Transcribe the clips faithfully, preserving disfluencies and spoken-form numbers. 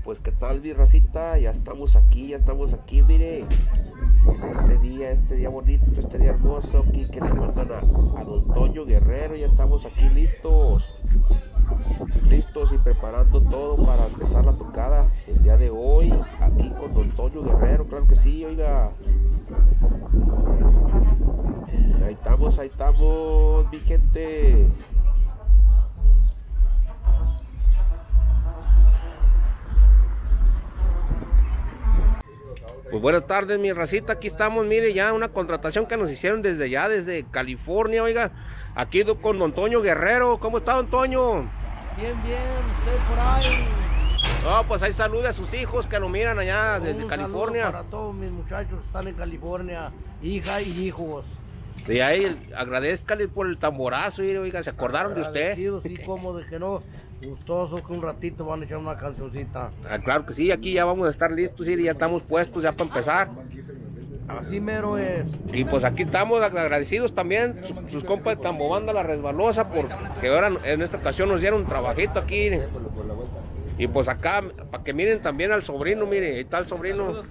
Pues qué tal, mi racita, ya estamos aquí, ya estamos aquí, mire. Este día, este día bonito, este día hermoso, aquí que le mandan a, a don Toño Guerrero. Ya estamos aquí listos, listos y preparando todo para empezar la tocada el día de hoy, aquí con don Toño Guerrero, claro que sí, oiga. Ahí estamos, ahí estamos, mi gente. Pues buenas tardes, mi racita, aquí estamos, mire, ya una contratación que nos hicieron desde allá, desde California, oiga, aquí con don Toño Guerrero. ¿Cómo está, don Toño? Bien, bien, usted por ahí. No, pues ahí salude a sus hijos que lo miran allá desde Un California. saludo para todos mis muchachos que están en California, hija y hijos. Y ahí agradezcale por el tamborazo, oiga, se acordaron de usted. Sí, como de que no, gustoso que un ratito van a echar una cancioncita. Ah, claro que sí, aquí ya vamos a estar listos, y ya estamos puestos ya para empezar. Así mero es. Y pues aquí estamos agradecidos también, sus compas de Tambobanda La Resbalosa, porque ahora en esta ocasión nos dieron un trabajito aquí. Y pues acá, para que miren también al sobrino, mire, ahí está el sobrino.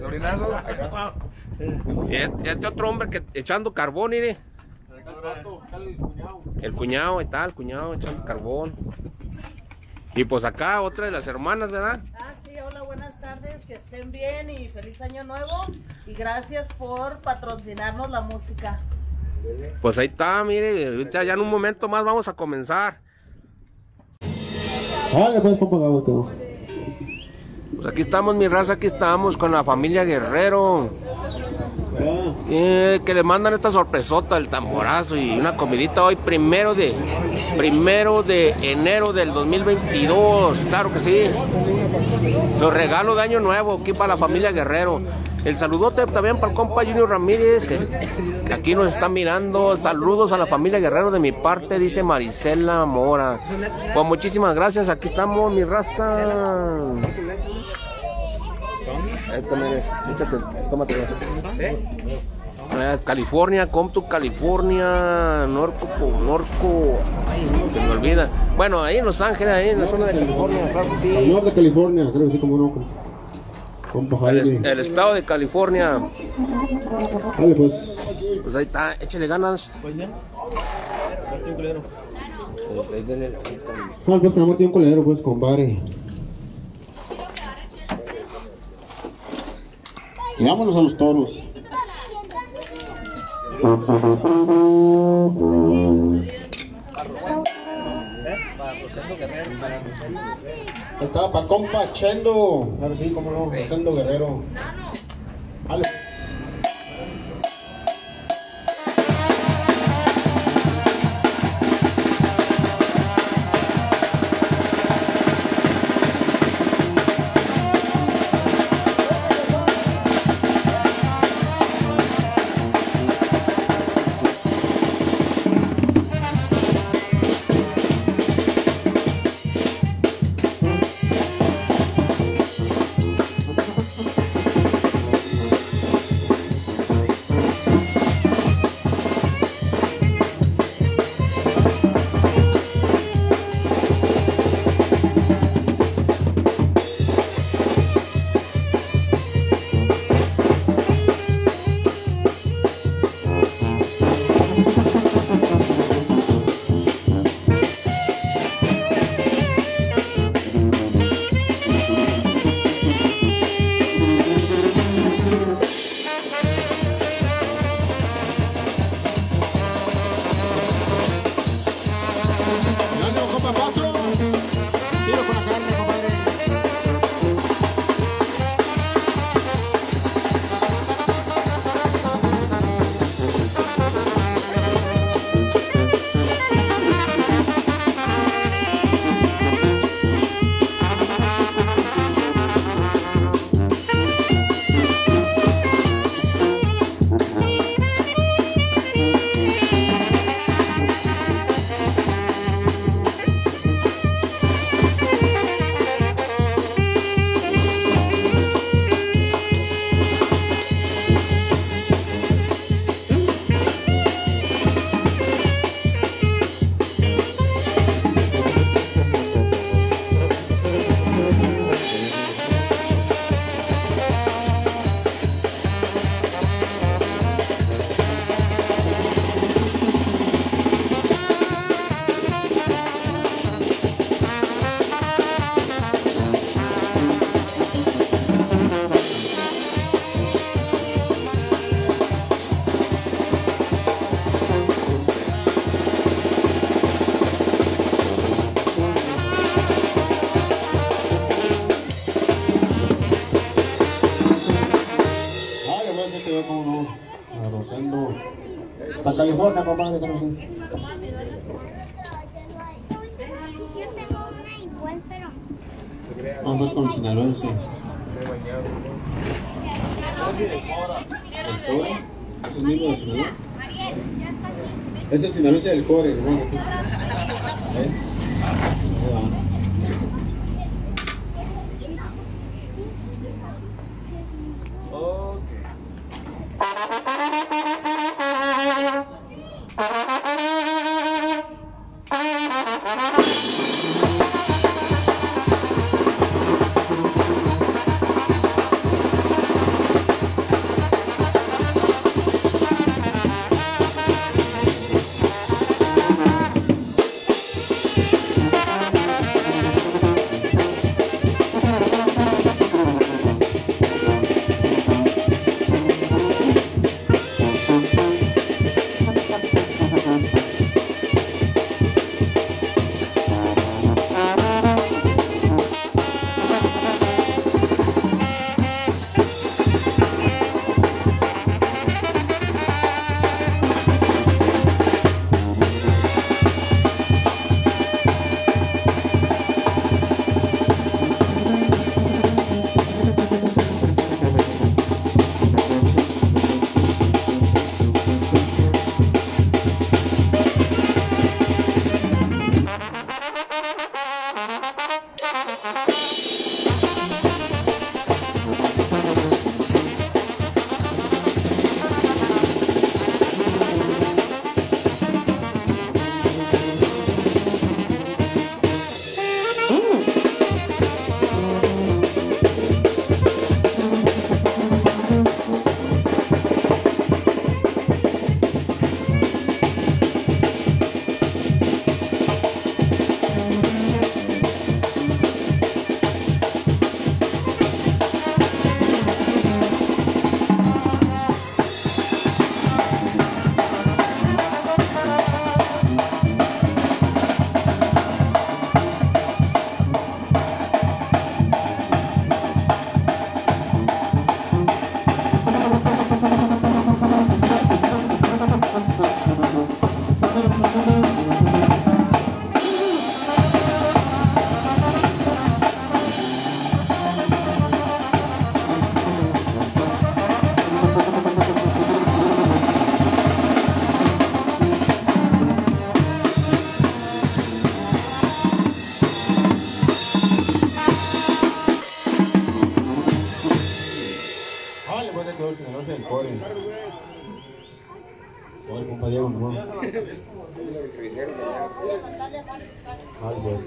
Y este otro hombre que echando carbón, mire. El cuñado, ahí está el cuñado echando carbón. Y pues acá otra de las hermanas, ¿verdad? Ah, sí, hola, buenas tardes, que estén bien y feliz año nuevo. Y gracias por patrocinarnos la música. Pues ahí está, mire, ahorita ya en un momento más vamos a comenzar. Vale, pues, compa, pues aquí estamos, mi raza, aquí estamos con la familia Guerrero. Eh, que le mandan esta sorpresota, el tamborazo y una comidita hoy, primero de primero de enero del dos mil veintidós, claro que sí. Su regalo de año nuevo aquí para la familia Guerrero. El saludote también para el compa Junior Ramírez, que, que aquí nos está mirando. Saludos a la familia Guerrero de mi parte, dice Marisela Mora. Pues muchísimas gracias, aquí estamos, mi raza. Ahí también es, échate, tómate. Eh, California, come to California, Norco, Norco, ay, se me olvida. Bueno, ahí en Los Ángeles, ahí en la zona de California, claro que sí. Al norte de California, creo que sí, como no. Compa El, el estado de California. Vale, pues. Pues ahí está, échale ganas. Pues ya. Vale, pues con amor tiene un colero, pues, compadre. Y vámonos a los toros. Estaba para compa Chendo. Ahora sí, como no, Chendo Guerrero. Vale. California, compadre, que no sé. Vamos con el sinaloense. ¿El core? ¿Es el mismo de Sinaloa? Es el sinaloense del core, ¿no? Aquí. ¿Eh? Ahí va. Igual, compa Diego, ¿no? Ay, Dios.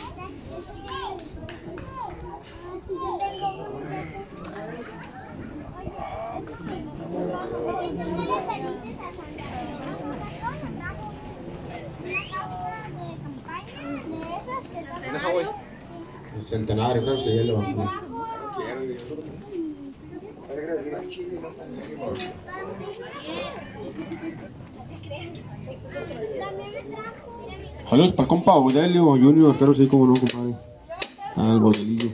El centenario, creo que se lleva. Saludos para el compa Audelio Junior, pero sí, como no, compadre. Ah, el bolsillo.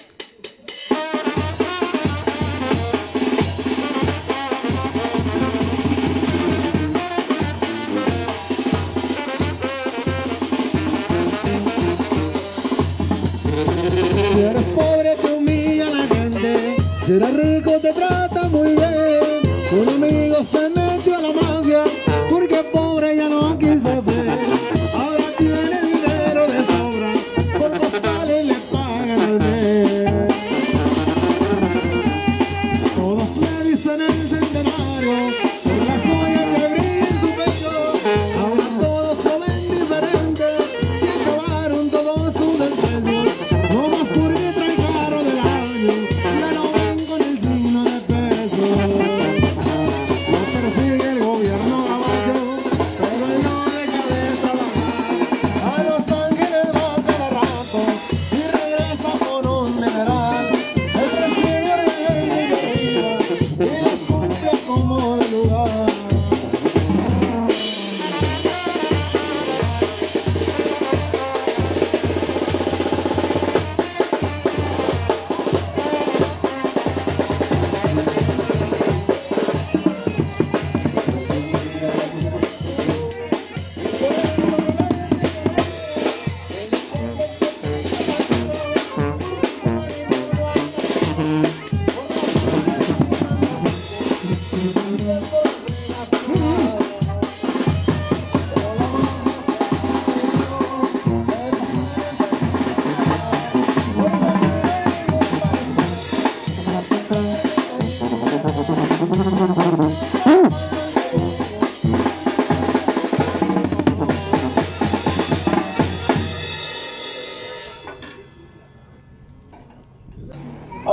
Si eres pobre te humilla la gente, si eres rico te trata muy bien. Un amigo se metió a la mafia porque pobre ya no quiso ser. Ahora tiene dinero de sobra, por costales le pagan al mes. Todos le dicen el centenario por la joya que brilla en su pecho. Ahora todos lo ven diferente y acabaron todos sus deseos. No más porque trae carro del año, ya no ven con el signo de peso. Lo persigue el gobierno.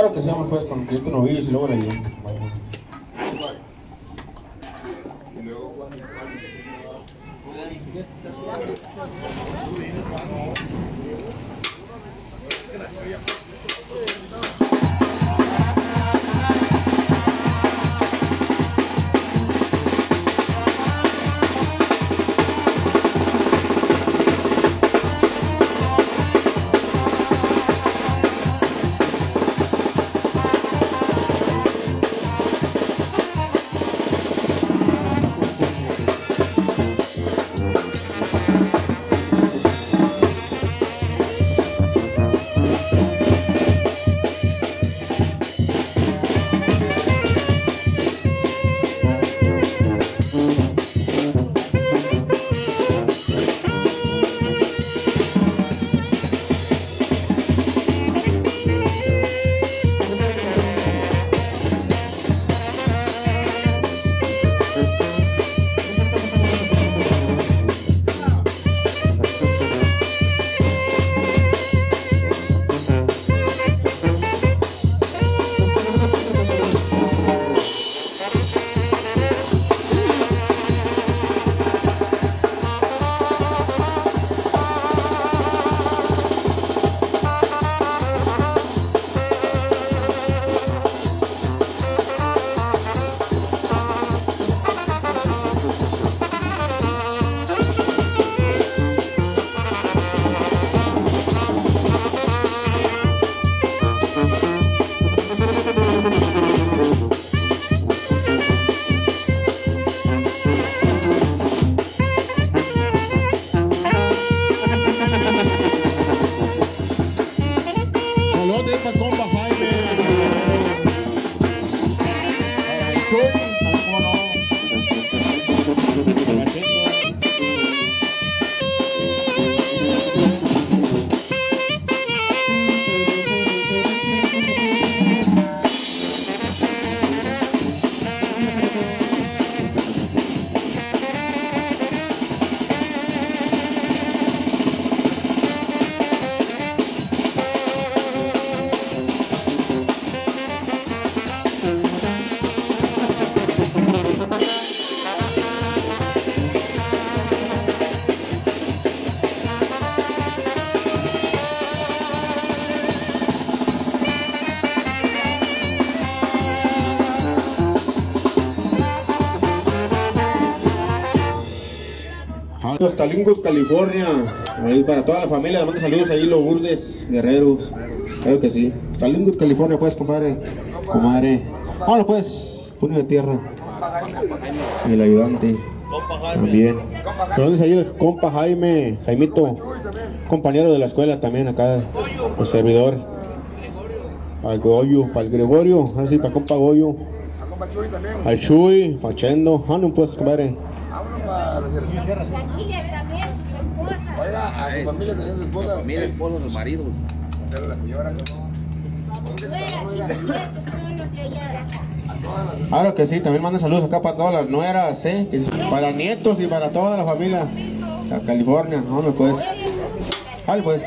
Claro que sí, vamos pues con clientes novillos y luego le digo. Hasta Linwood, California, ahí para toda la familia, le mando saludos ahí, los Burdes, Guerreros, claro que sí. Hasta Linwood, California, pues, compadre, comadre. Vámonos, pues, puño de tierra. Y el ayudante, también. ¿Dónde es ahí el compa Jaime, Jaimito, compañero de la escuela también acá, el servidor? Al Goyo, para el Gregorio, así para compa Goyo. Al Chuy, Fachendo, vámonos, pues, compadre. Oiga, a su familia también, sus esposas. Familia, esposos, sus maridos. Pero la señora que no. Claro que sí, también mandan saludos acá para todas las nueras, ¿eh? Para nietos y para toda la familia. A California, vámonos pues. Vale pues.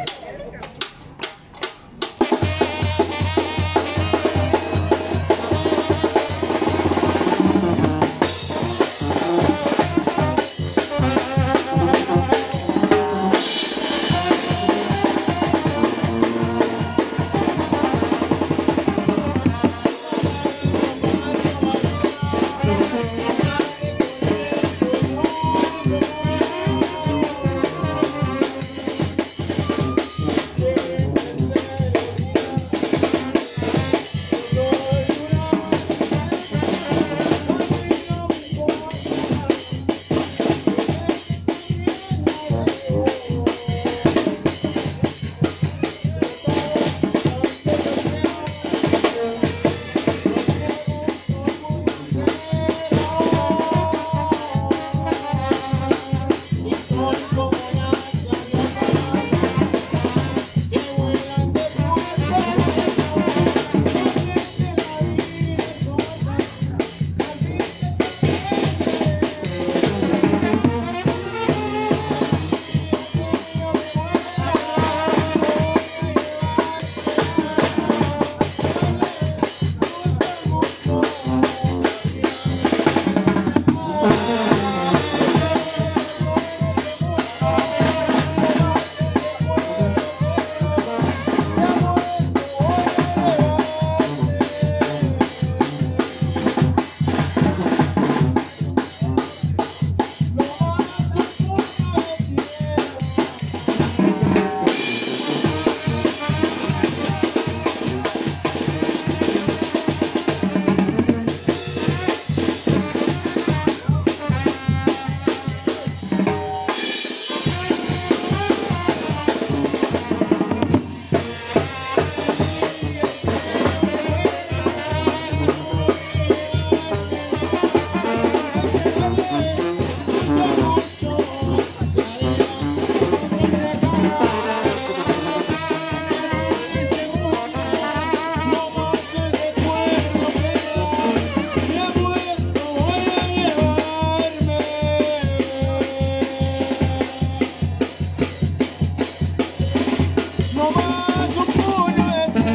no más un puño de paz.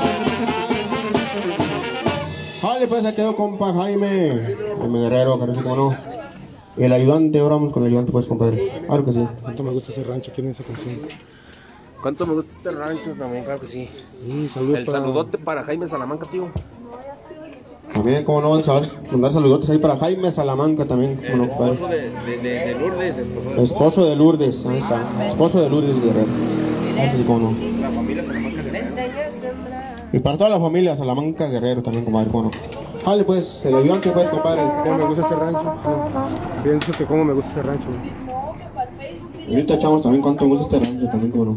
Vale, pues se quedó compa Jaime, Jaime Guerrero, claro que sí, cómo no. El ayudante, ahora vamos con el ayudante, pues, compadre. Claro que sí. ¿Cuánto me gusta ese rancho? ¿Quién es esa canción? ¿Cuánto me gusta este rancho también? Claro que sí. Sí, saludos El para... saludote para Jaime Salamanca, tío. También, cómo no, sal- mandar saludotes ahí para Jaime Salamanca también, cómo no, Esposo compadre. de, de, de, de Lourdes, esposo de Esposo de Lourdes, ahí está. Esposo de Lourdes Guerrero. Claro que sí, cómo no. la familia Salamanca. Y para toda la familia Salamanca Guerrero también, compadre, cómo no. Vale, pues, el ayudante, pues, compadre. ¿Cómo me gusta este rancho? No. Pienso que cómo me gusta este rancho. Y ahorita echamos también cuánto me gusta este rancho también, cómo no.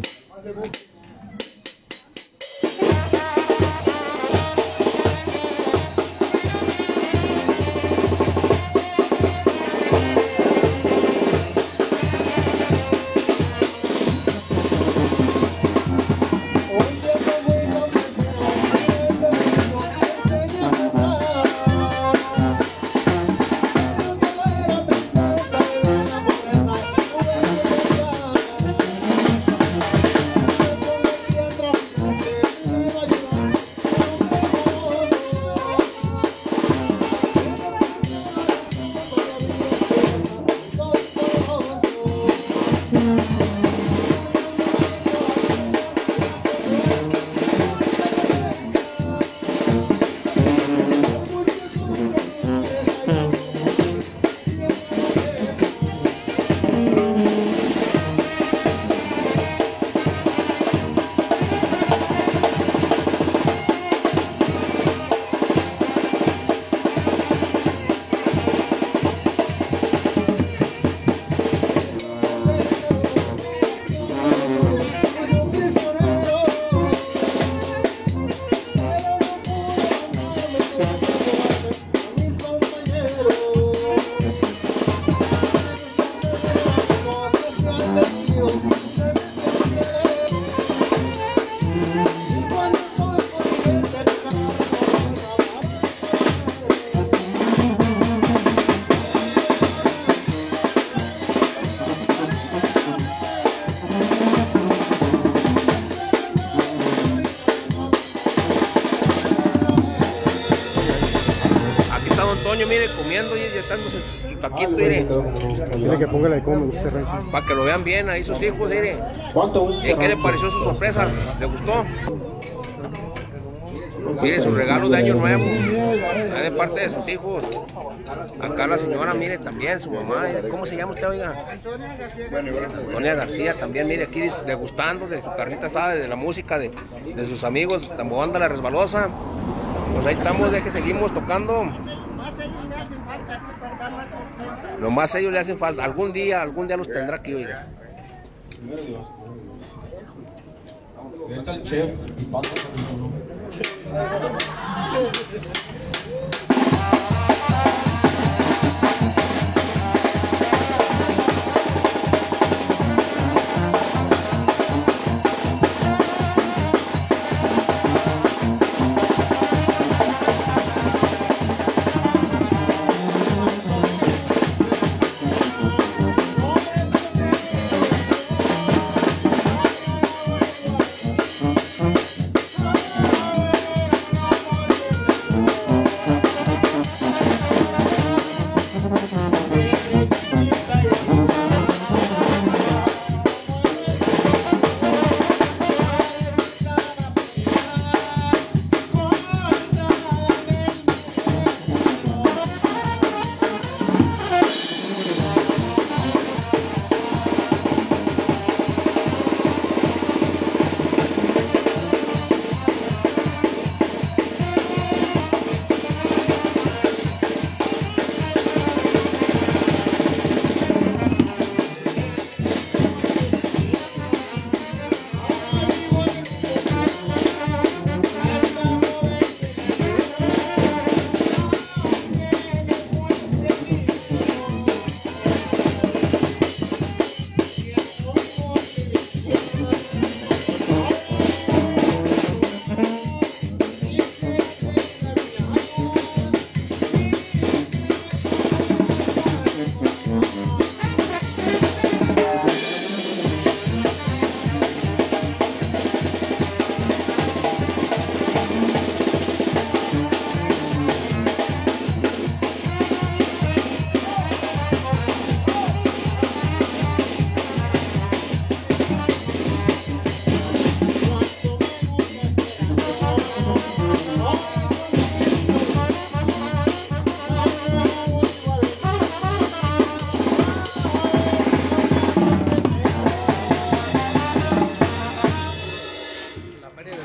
Toño, mire, comiendo y ya está dando su, su taquito, mire. Dile que ponga la de cómo me gusta ese rancho. Para que lo vean bien ahí sus hijos, mire. ¿Cuánto gusta? ¿Y qué le pareció su sorpresa? ¿Le gustó? Mire, su regalo de año nuevo, de parte de sus hijos. Acá la señora, mire, también, su mamá. ¿Cómo se llama usted, oiga? Sonia García también, mire, aquí degustando de su carnita asada, de la música, de, de sus amigos, Tambobanda La Resbalosa. Pues ahí estamos, de que seguimos tocando. Nomás ellos le hacen falta. Algún día, algún día los tendrá aquí, oiga. Ahí está el chef y pasa.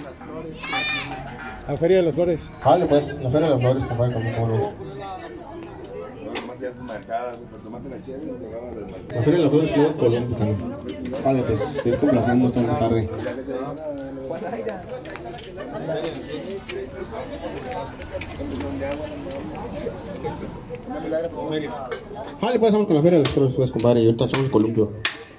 La Feria de las Flores. Vale, pues, la Feria de las Flores, compadre, como como no. La Feria de las Flores estuvo en Colombia también. Vale, pues, ir complaciendo esta tarde. Vale, pues, vamos con la Feria de las Flores, pues, compadre, y ahorita echamos el columpio.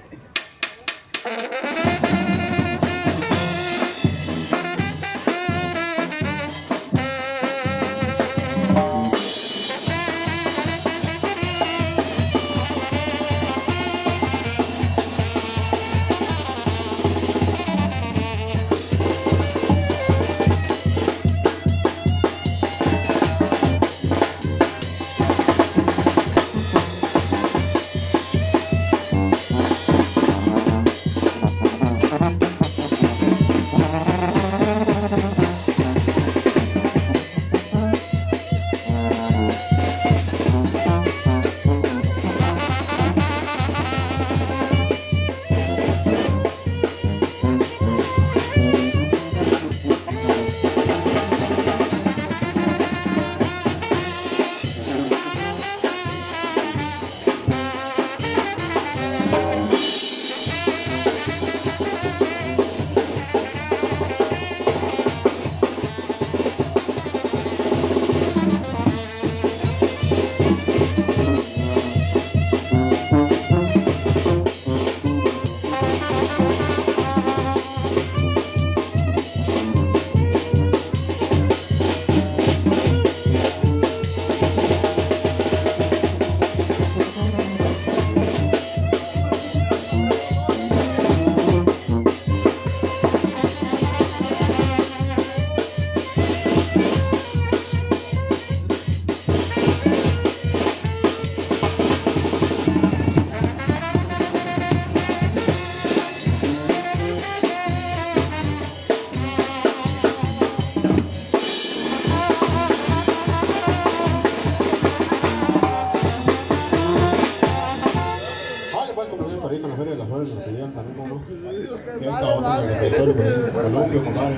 Con la Feria de las Flores, nos pedían también, como no. Y ahorita otro en el territorio, pues, columpio, compadre.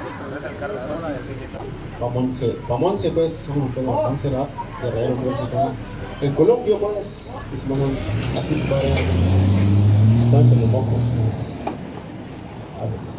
Pamonce, Pamonce, pues, somos como Montserrat, Guerrero, pues, acá. El columpio, pues, hicimos así, compadre. Están en los mocos. A ver.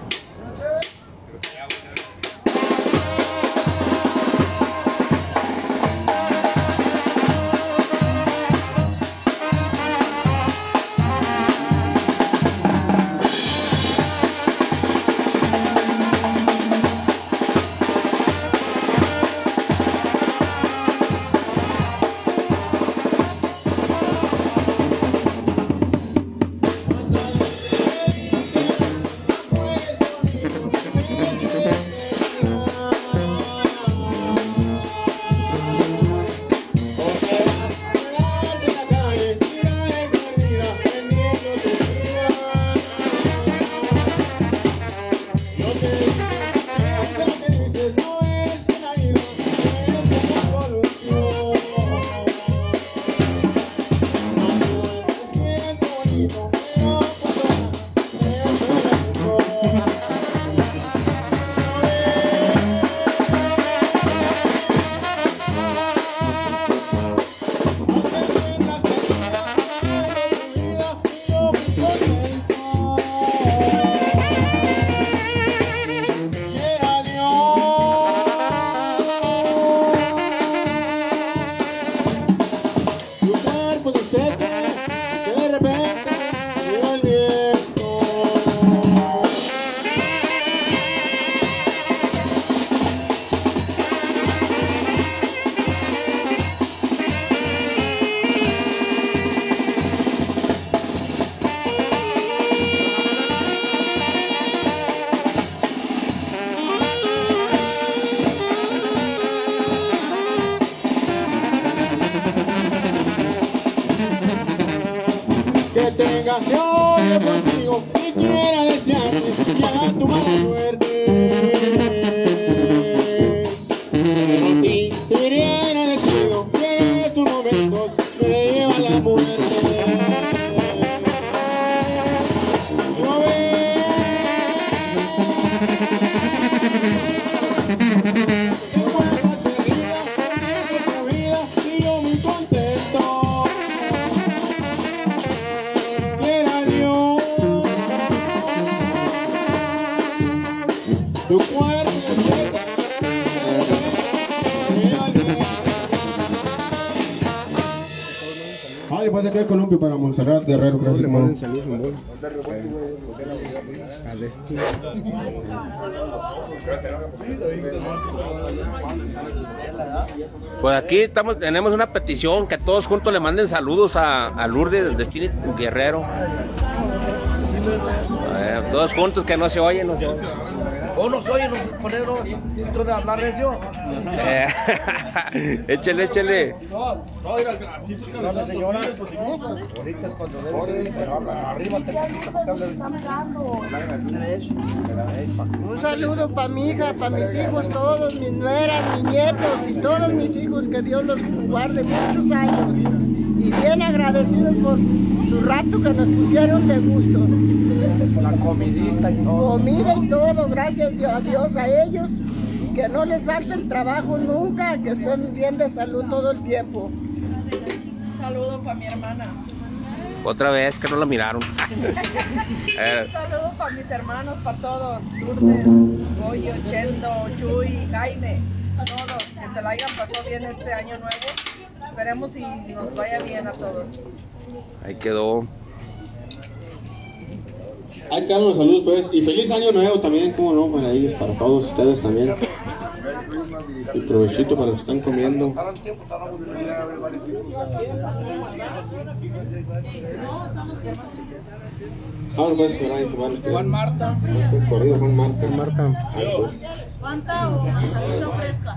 Que tengas que odio contigo y quiera desearte que haga tu mala suerte. Pero si te iría agradecido, si en estos momentos me lleva la muerte. ¿No ves? Tu cuerpo Vale, pues acá Colombia para Montserrat Guerrero, gracias, hermano. Pues aquí estamos, tenemos una petición que todos juntos le manden saludos a, a Lourdes del Destiny Guerrero. Eh, todos juntos, que no se oyen, no se oyen. ¿O no se oyen los poneros dentro de hablar recio? Eh, échele, échele. No, no, mira, no, señora. Ahorita cuando deben, pero hablan arriba, Un saludo para mi hija, para mis hijos, todos, mis nueras, mis nietos y todos mis hijos, que Dios los guarde muchos años. Y bien agradecidos por su rato que nos pusieron de gusto. la comidita y todo. Comida y todo, gracias a Dios a ellos. Y que no les falte el trabajo nunca, que estén bien de salud todo el tiempo. Un saludo para mi hermana. Otra vez que no la miraron. Eh, Un saludo para mis hermanos, para todos. Lourdes, Goyo, Chendo, Chuy, Jaime. Todos, que se la hayan pasado bien este año nuevo. Esperemos y nos vaya bien a todos. ahí quedó. Ahí quedan los saludos, pues. Y feliz año nuevo también, como no, para ellos, para todos ustedes también. Y provechito para los que están comiendo. Vamos pues, por ahí, tomarnos. Juan Marta. Corrido, Juan Marta. Marta. Ahí, pues. ¿Cuánta o salida fresca?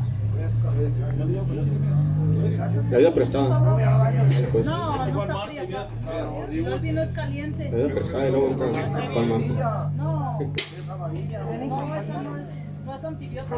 La vida prestada. Ahí, pues. No, no está fría. El vino es caliente. La vida prestada y luego ahorita Juan Marta. No, no, eso no es, no es antibiótico.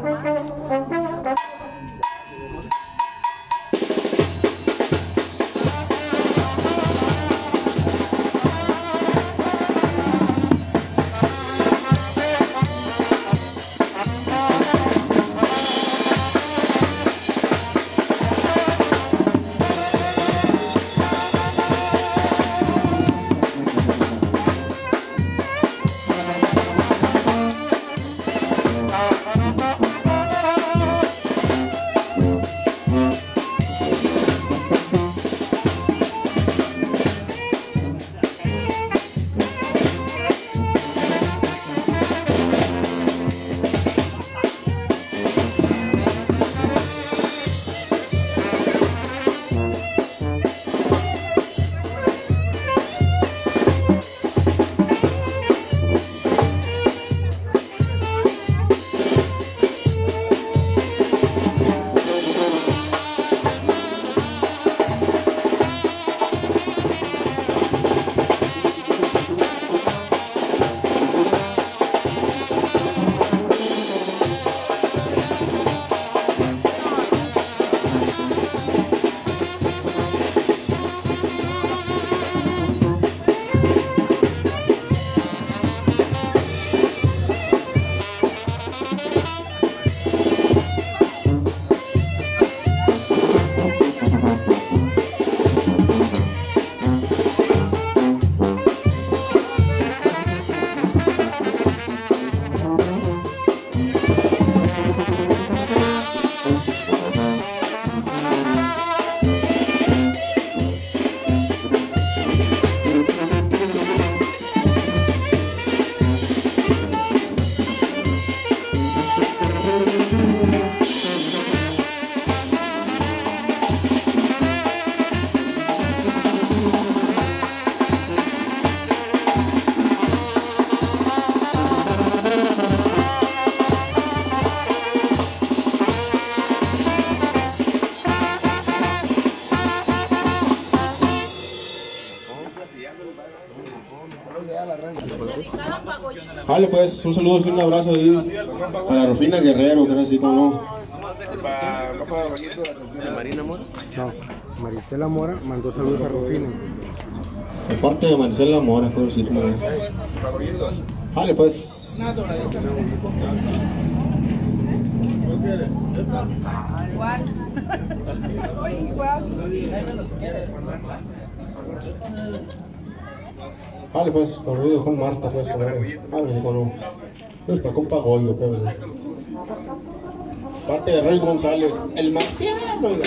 Vale, pues, un saludo y un abrazo ahí para Rufina Guerrero, que así como no. Marina Mora. No, Marisela Mora mandó saludos a Rufina. De parte de Marcela Mora, creo así como no. Vale, pues. Igual. Igual. Vale, pues, corrido con Marta, pues, comadre. Vale, bueno. Pues para compa Goyo, qué verdad. Parte de Rey González, el marciano, oiga.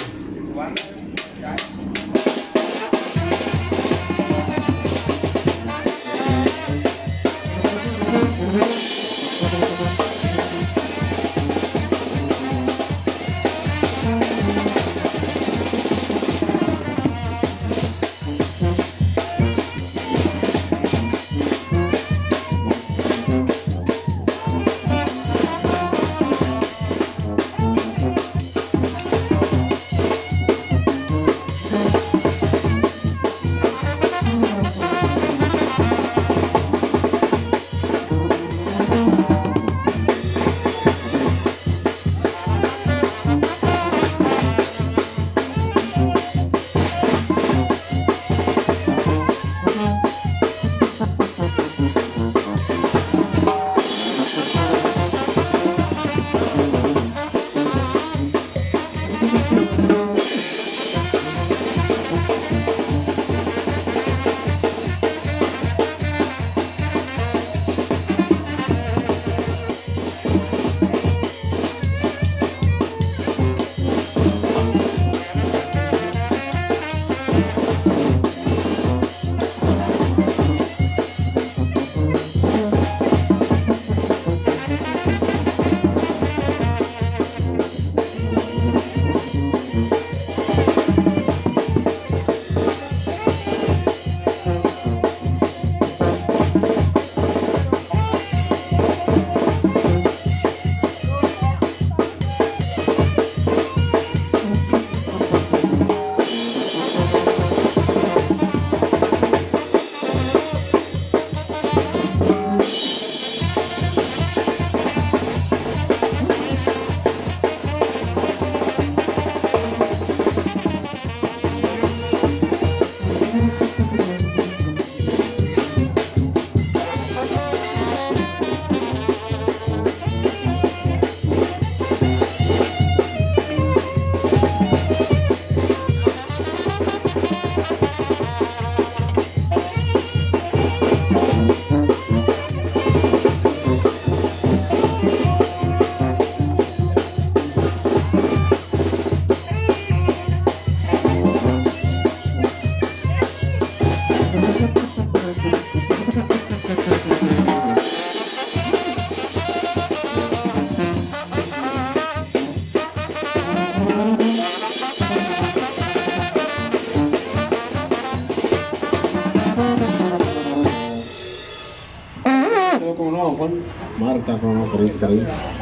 Marta, no, no, por ahí, por ahí.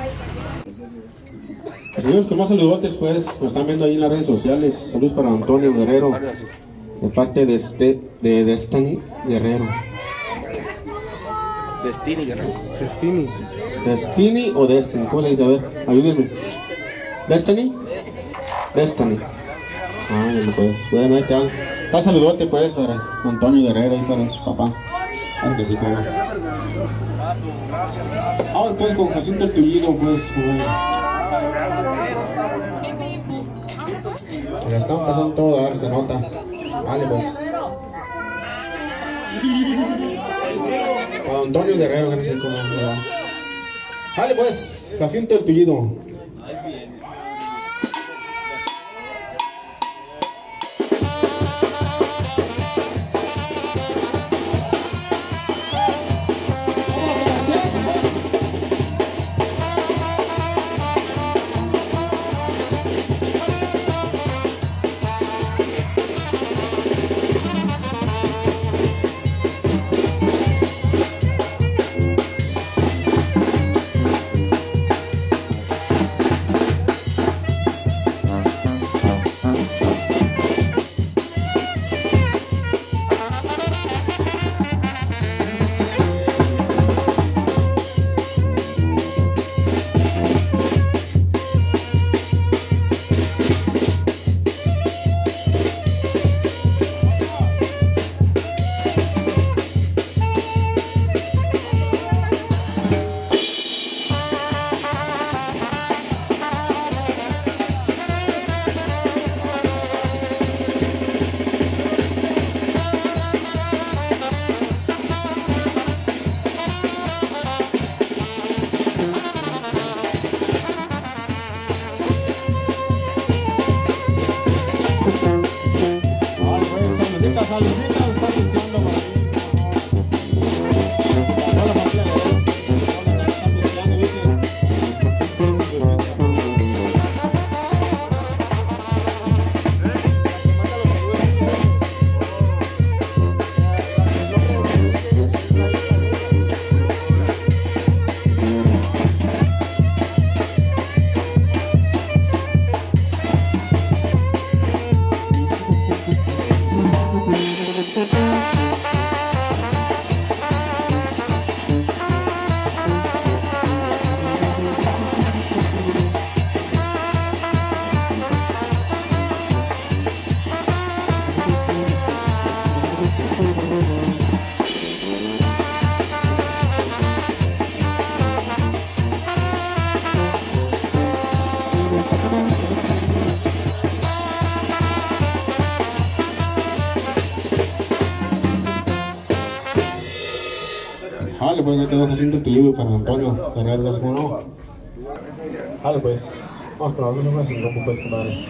Seguimos con más saludotes, pues, nos están viendo ahí en las redes sociales. Saludos para Antonio Guerrero, de parte de este, de Destiny Guerrero. Destiny Guerrero. Destiny. Destiny o Destiny, ¿cómo le dice? A ver, ayúdenme. Destiny. Destiny. Ah, pues, bueno, ahí está. Está saludote, pues, para Antonio Guerrero y para su papá. Claro que sí, claro. Ahora pues con Jacinto el Tullido, pues, ya están pasando todo a dar, se nota. Vale, pues. A Antonio Guerrero, que no sé cómo se va. Vale, pues, Jacinto el Tullido. la salicita está limpiando por ahí. Toda la familia de él. Están limpiando, dicen. Vale, pues ya quedó haciendo el equilibrio para Antonio Guerrero, ¿cómo no? Vale, pues, vamos con la misma sin rompo, pues, compadre.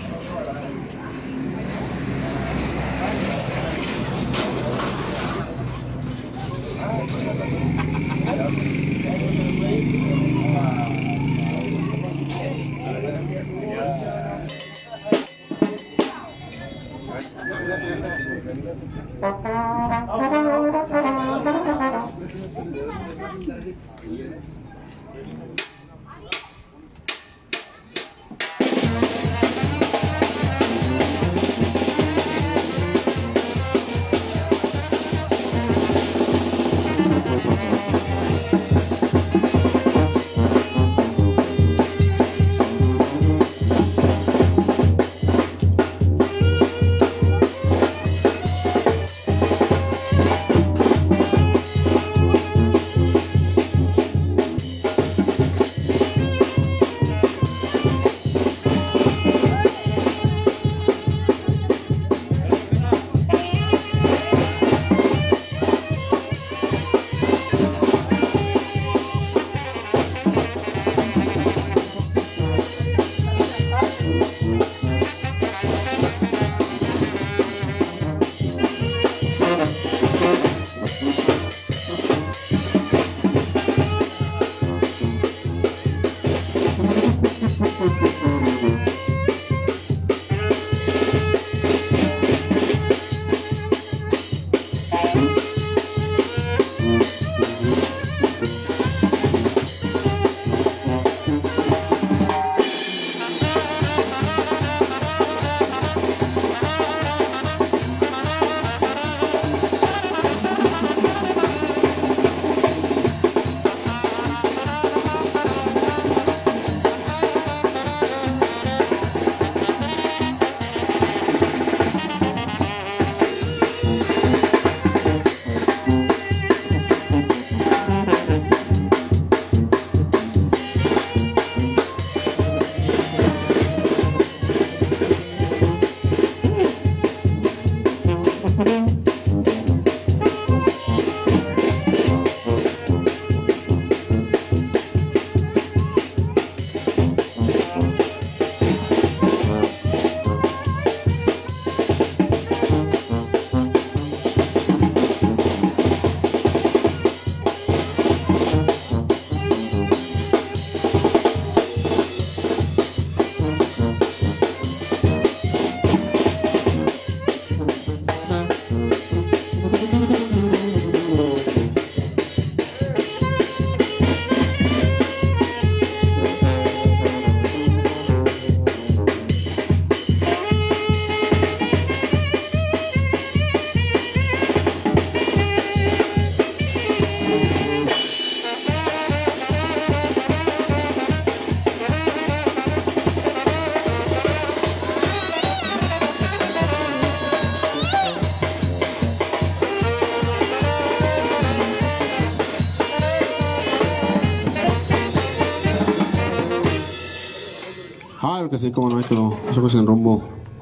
Claro que sí, como no, quedó. Eso fue sin rumbo.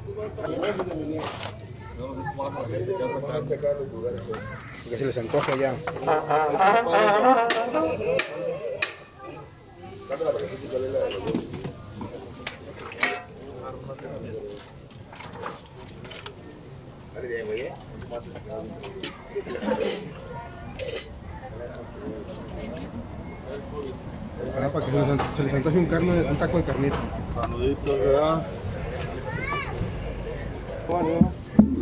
Porque se les antoja ya. Ahora para que se les, se les antoje un, carne, un taco de carnita. Saluditos, ¿verdad? Bueno.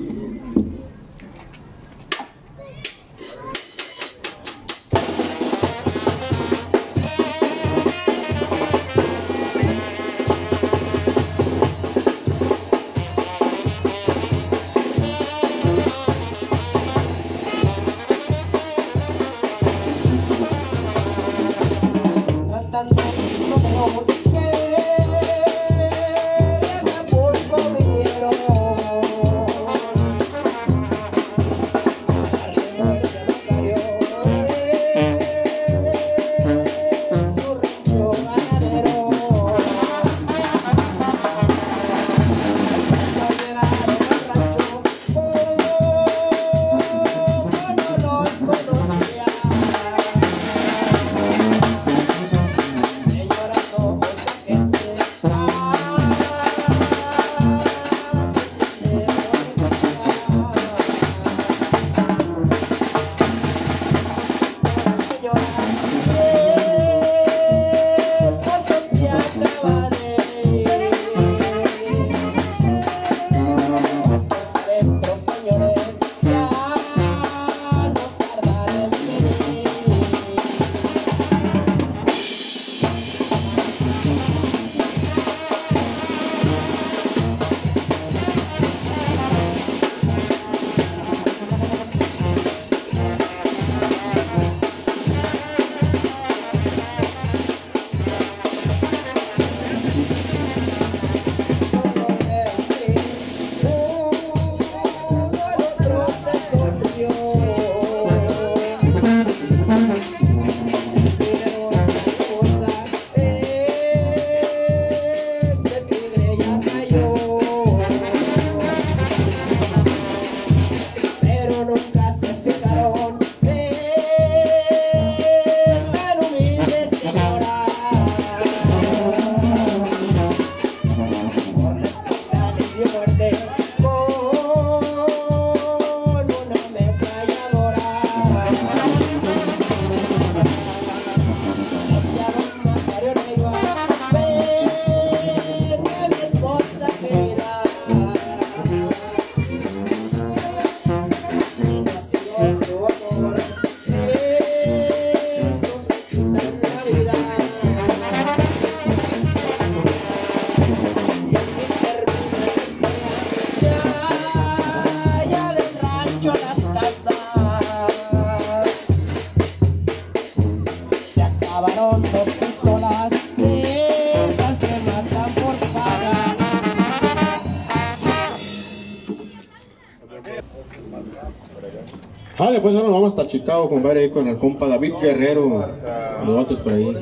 Vale, pues ahora nos vamos hasta Chicago, compadre, ahí con el compa David Guerrero. Los otros por ahí.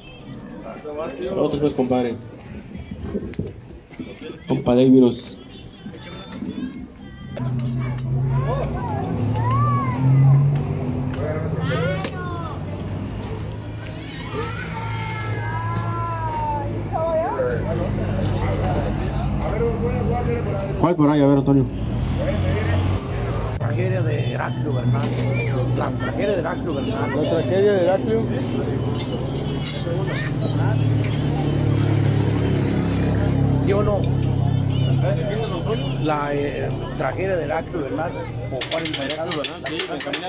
Los otros, pues, compadre. Compa Davidos. ¿Cuál por ahí? A ver, Antonio. Tragedia de Heraclio Bernal. La tragedia de Heraclio Bernal. La tragedia de Heraclio. ¿Sí o no? La eh, tragedia de Heraclio Bernal. O Juan el Heraclio Bernal, sí,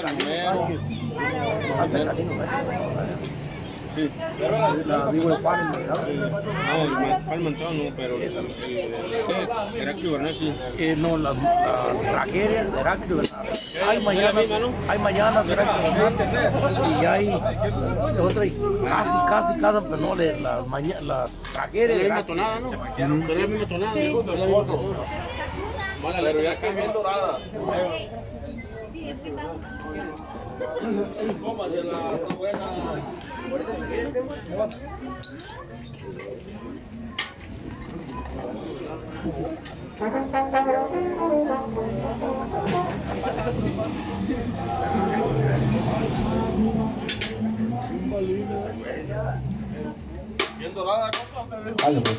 Sí. La víbora Juan el No, el Juan Mantrón no, pero el, el, el Heraclio Bernal sí. Eh, no, la, la tragedia de Heraclio Bernal. Hay mañana, hay mañana de Heraclio Bernal y hay otra, casi, casi, casi, pero no, le, las mañana, las tragedias de Heraclio. Pero es la misma tonada, ¿no? Pero es la misma tonada. Sí. Pero ya cambió dorada. Sí, es que está... ¿Cómo de la buena? Bien dorada, compa. Vale, pues.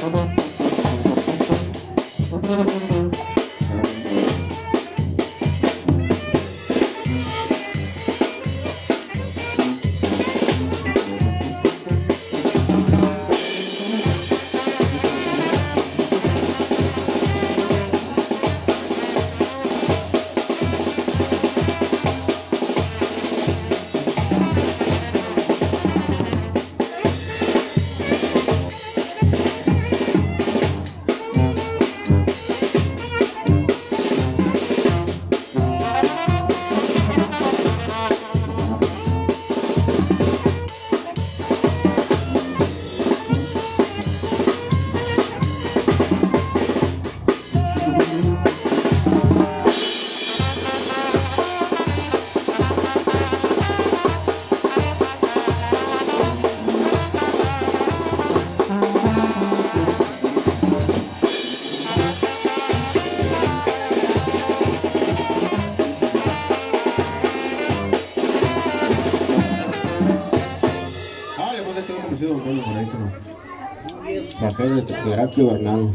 Rafael de Heraclio Bernal.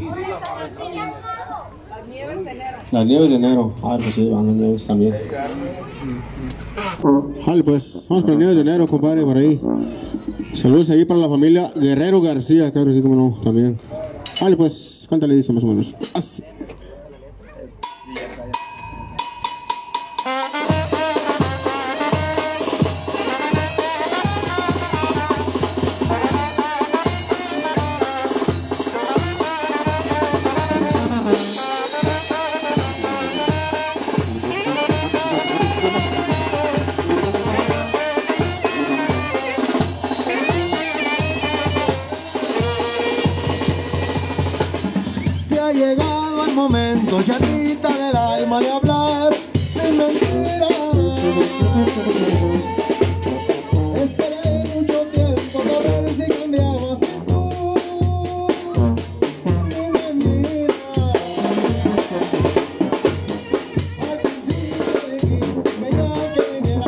Las nieves de enero. Las nieves de enero. Ah, pues sí, van las nieves también. Vale, pues vamos con las nieves de enero, compadre, por ahí. Saludos ahí para la familia Guerrero García, claro, sí, como no, también. Vale, pues, ¿cuánto le dice más o menos? Así. Ha llegado el momento, chatita del alma, de hablar sin mentiras. Esperé mucho tiempo por ver si cambiabas tú, sin mentiras. Al principio dijiste que ya que viniera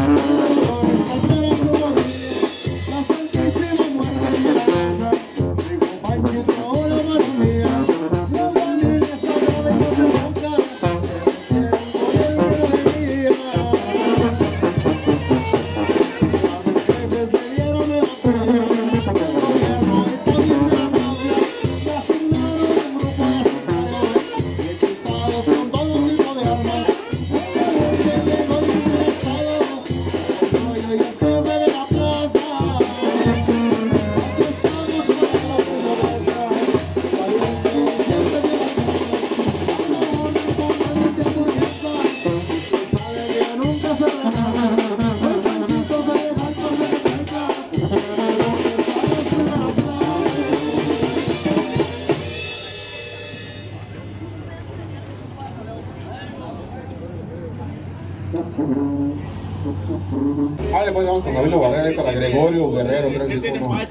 Vale, pues vamos con Gabino Barrera ahí para Gregorio Guerrero, creo que es como.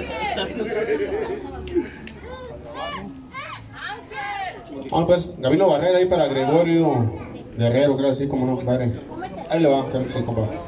Vamos pues, Gabino Barrera ahí para Gregorio Guerrero, creo así como no, compadre. Ahí le va, creo que sí, compadre.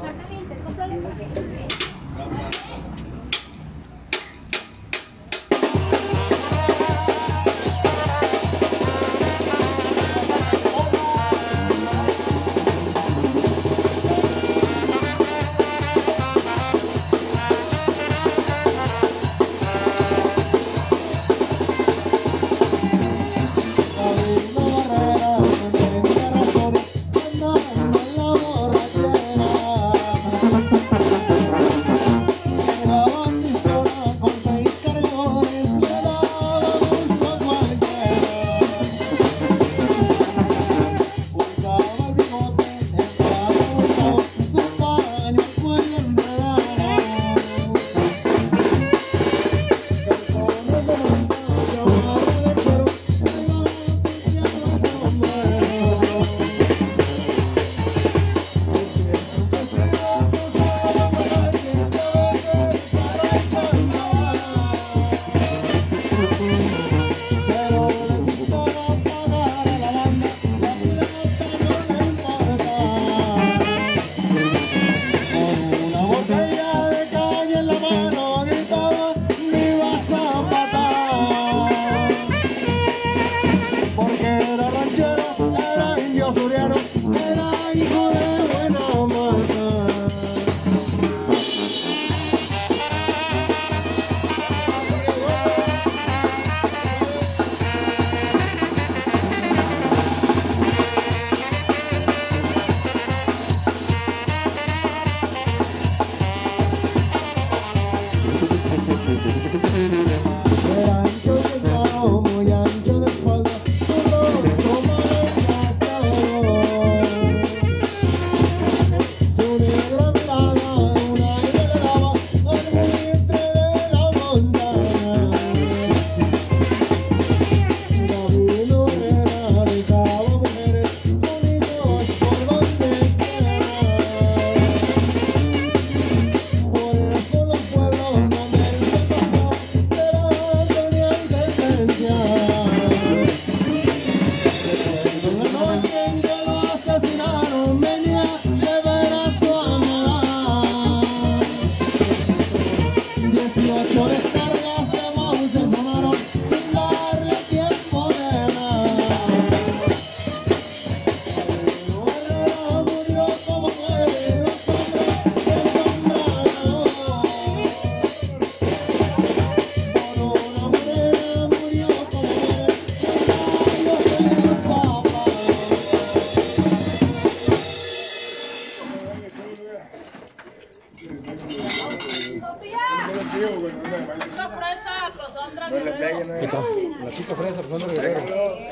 La chica fresa, pues Sandra Guerrero.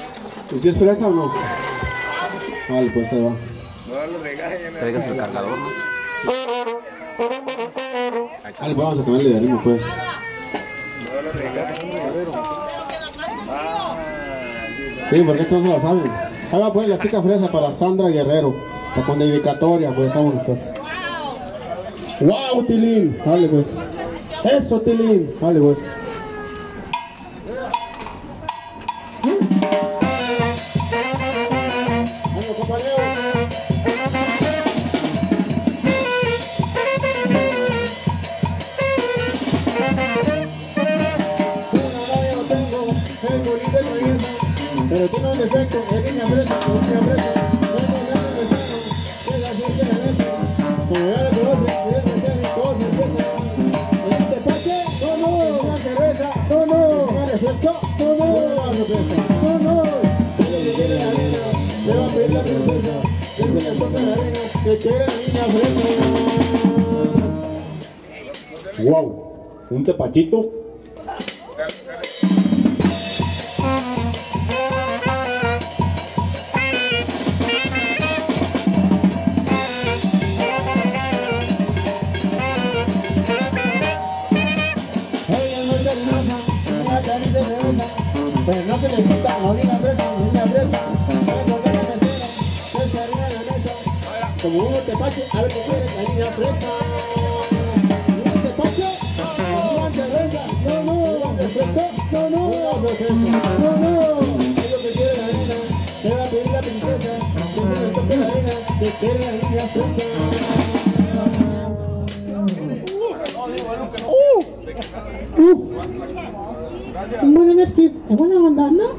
¿Y si es fresa o no? Vale, pues ahí va. No lo regañen. Traigas el cargador, ¿no? Vale, pues vamos a cambiarle de ritmo, pues. No lo regañen, Sandra Guerrero. Sí, porque esto no se la saben. Ahí va pues la chica fresa para Sandra Guerrero. Está con dedicatoria, pues vámonos pues. ¡Wow, Tilín! Vale pues. Eso, Tilín. Vale pues. Vamos, compañeros. perfecto, es niña fresa, niña fresa. Como ya le conocen, es Mercedes, todos empiezan. ¿El tepache? No, no. ¿Una cerveza? No, no. ¿Un refresco? No, no. ¿Una refresco? No, no. ¿Quiere que quiere la arena? Le va a pedir la princesa. Que se le toca la arena, que quiere la niña fresa. Wow, un tepachito. Pero no se le quita la niña fresa, la niña fresa. Como uno tepache, a ver qué quiere la niña fresa. ¿Un tepache? ¿Una cerveza? No, no. ¿Un refresco? No, no. No, no. Es lo que quiere la niña. Se va a pedir la princesa. Que se le toque la niña. Que quiere la niña fresa. ¡Uh! ¡Uh! Bueno, es que es buena onda, ¿no?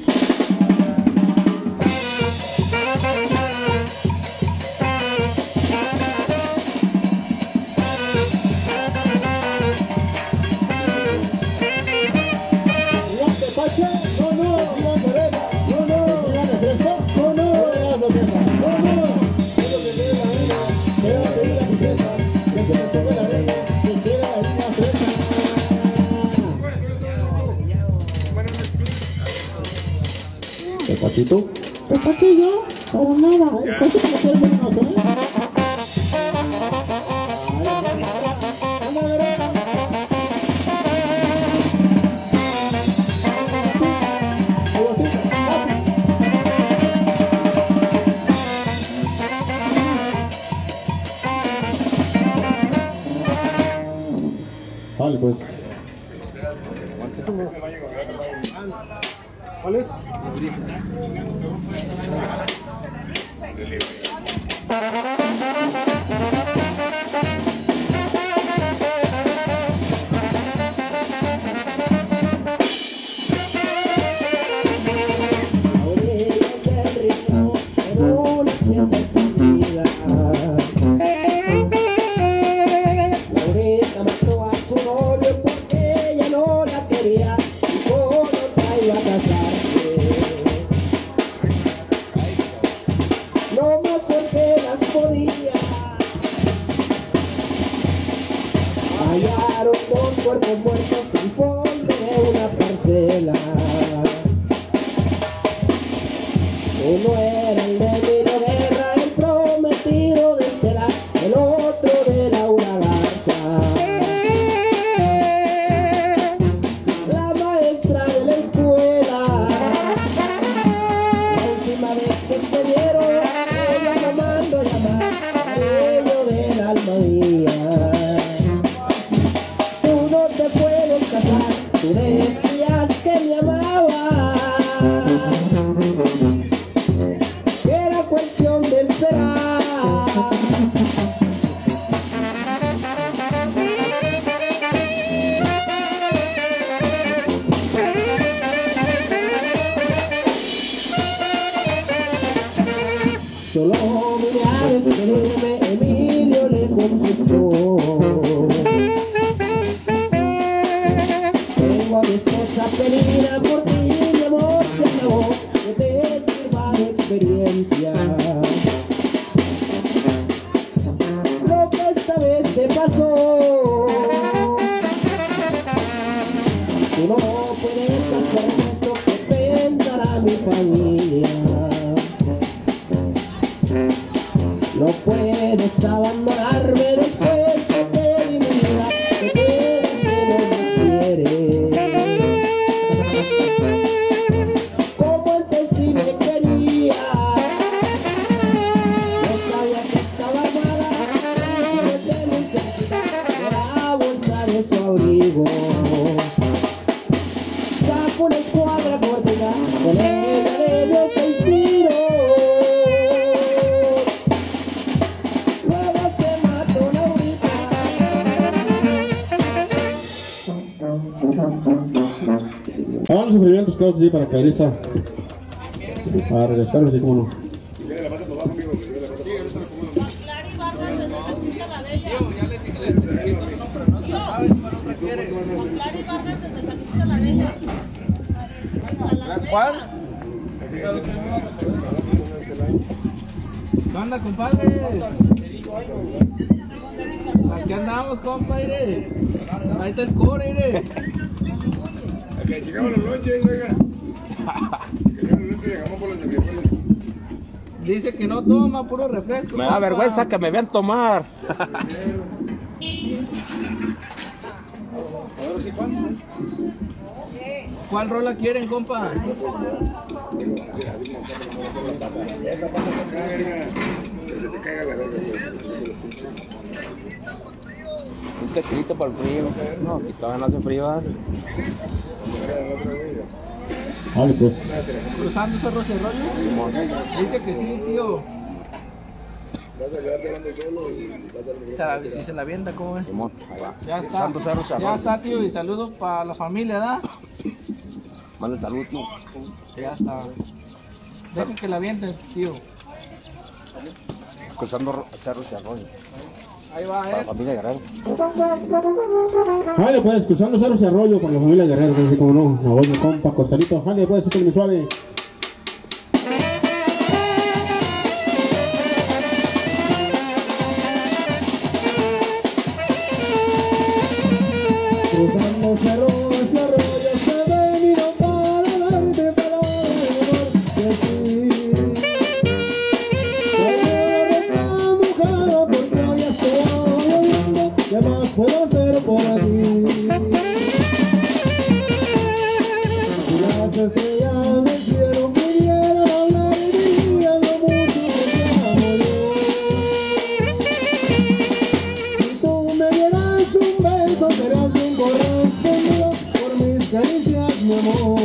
No, no, no, cerveza, no, no, refresco, no, no, no, no, es lo que quiere la niña, que va a pedir la princesa, que se le toque la arena, que quiere la niña fresa. ¿Tepachito? Tepachillo, para nada, el coche que quiere venenoso, ¿eh? Vale, pues. ¿Cuál es? Hallaron dos cuerpos muertos en fondo de una parcela. Uno era el de Emilio Guerra, el prometido de Estela, el otro de Laura Garza, la maestra de la escuela. La última vez que se vieron, ella me mandó a llamar aquello del alma mía. Tú decías que me amabas, que era cuestión de esperar. Solo vine a despedirme, Emilio le contestó. A mi esposa Pelina, por ti mi amor se acabó, que te sirva de experiencia. Lo que esta vez te pasó, tú no puedes hacer esto, que pensará mi familia. No puedes abandonarme después de que mi vida te quieres que no me quieres. Como antes sí me quería, yo sabía que estaba armada, y me denunciaste de la bolsa de su abrigo. Saco una escuadra cortita, con ella le dio seis tiros. Luego se mató Laurita. Vamos a sufrimientos, claro que sí, para Clarisa. Para regresarlo, así como no. ¿Cuál? ¿Qué onda, compadre? Aquí andamos, compadre. Ahí está el core, mire. Acá llegamos los noches, oiga. Llegamos los noches, llegamos por los miércoles. Dice que no toma puro refresco. Me da vergüenza que me vean tomar. ¿Cuál rola quieren, compa? Un tequilito para el frío. No, aquí todavía no hace frío. ¿eh? Vale, pues. ¿Cruzando Cerro Cerrollo? Dice que sí, tío. Vas a quedarte hablando solo y vas a Se la, si se la vienta, ¿cómo es? Simón, ahí va. Ya está. Cruzando Cerro Cerrollo. Ya está, tío. Y saludos para la familia, ¿verdad? Manda salud, tío. Ya está. Dejen que la vienten, tío. Cruzando Cerro Cerrollo. Ahí va, Para la eh. familia Guerrero. Vale, pues, cruzando Cerro Cerrollo con la familia Guerrero, así como no. La voz de compa, Costalito. Vale, pues, este es mi suave. Cruzando cerros y arroyos he venido para darte palabras de amor que sí. Soy una mujer porque hoy estoy lloviendo, ¿qué más puedo hacer por aquí? Si las estrellas del cielo pudieran hablar y dirían lo mucho que te amo yo. Si tú me dieras un beso, serías bien correspondido por mis caricias, mi amor.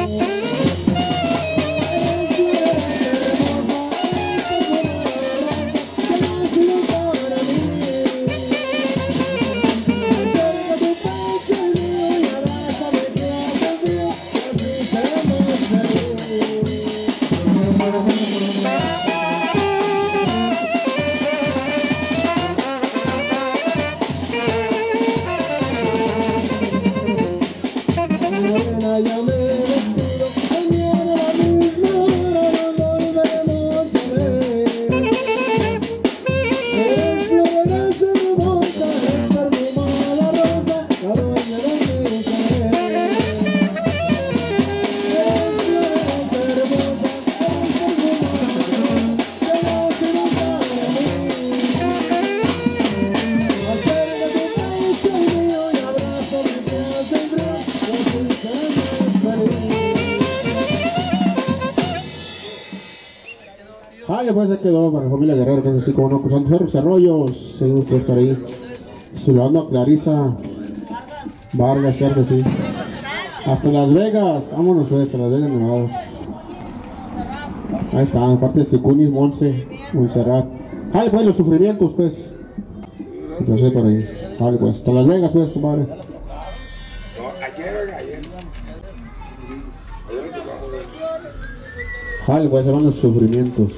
Morena, ya me despido, mañana a la misma hora nos volveremos a ver. Eres flores hermosa, eres perfumada rosa, la dueña de mi querer. Eres flores hermosa, eres perfumada rosa, que no se nos para mí. Acerca tu pecho al mío y abrazo mi piel sin frío. Vale, pues se quedó para la familia Guerrero, que es así como no, cruzando cerros, arroyos, seguimos que estar ahí. Saludando a Clarisa Vargas, claro que sí. Hasta Las Vegas, vámonos pues, a Las Vegas Nevadas. Ahí está, aparte de Sicunis, Monse, Montserrat. Vale, pues los sufrimientos, pues. Entonces por ahí. Vale, pues, hasta Las Vegas, pues, compadre. No, ayer, oiga, ayer. Ayer le tocamos. Vale, pues se van los sufrimientos.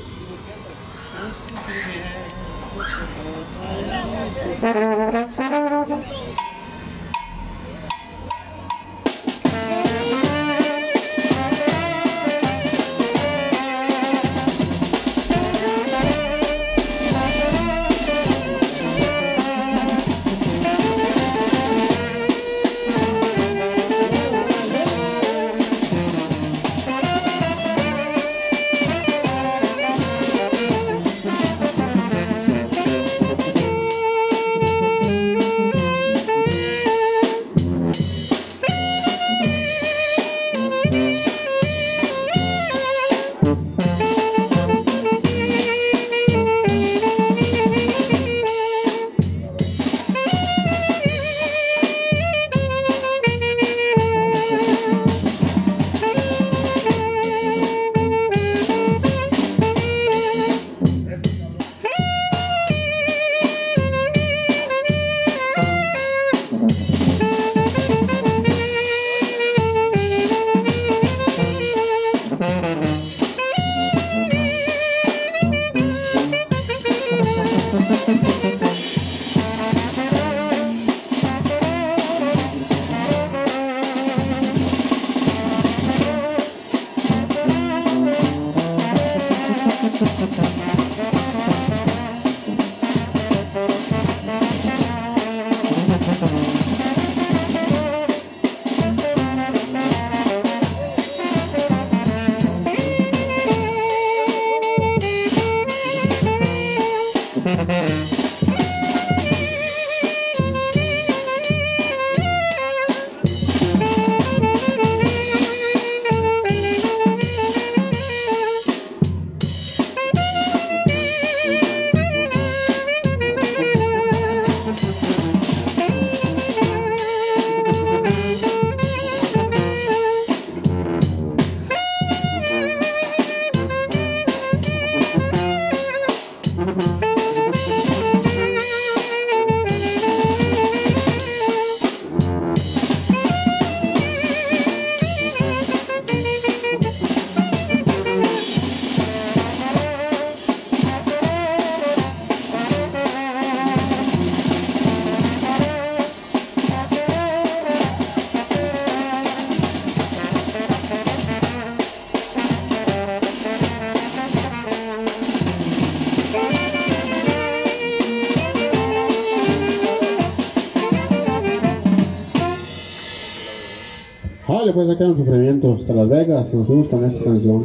Vale, pues acá un sufrimiento hasta Las Vegas. Nos fuimos con esta canción.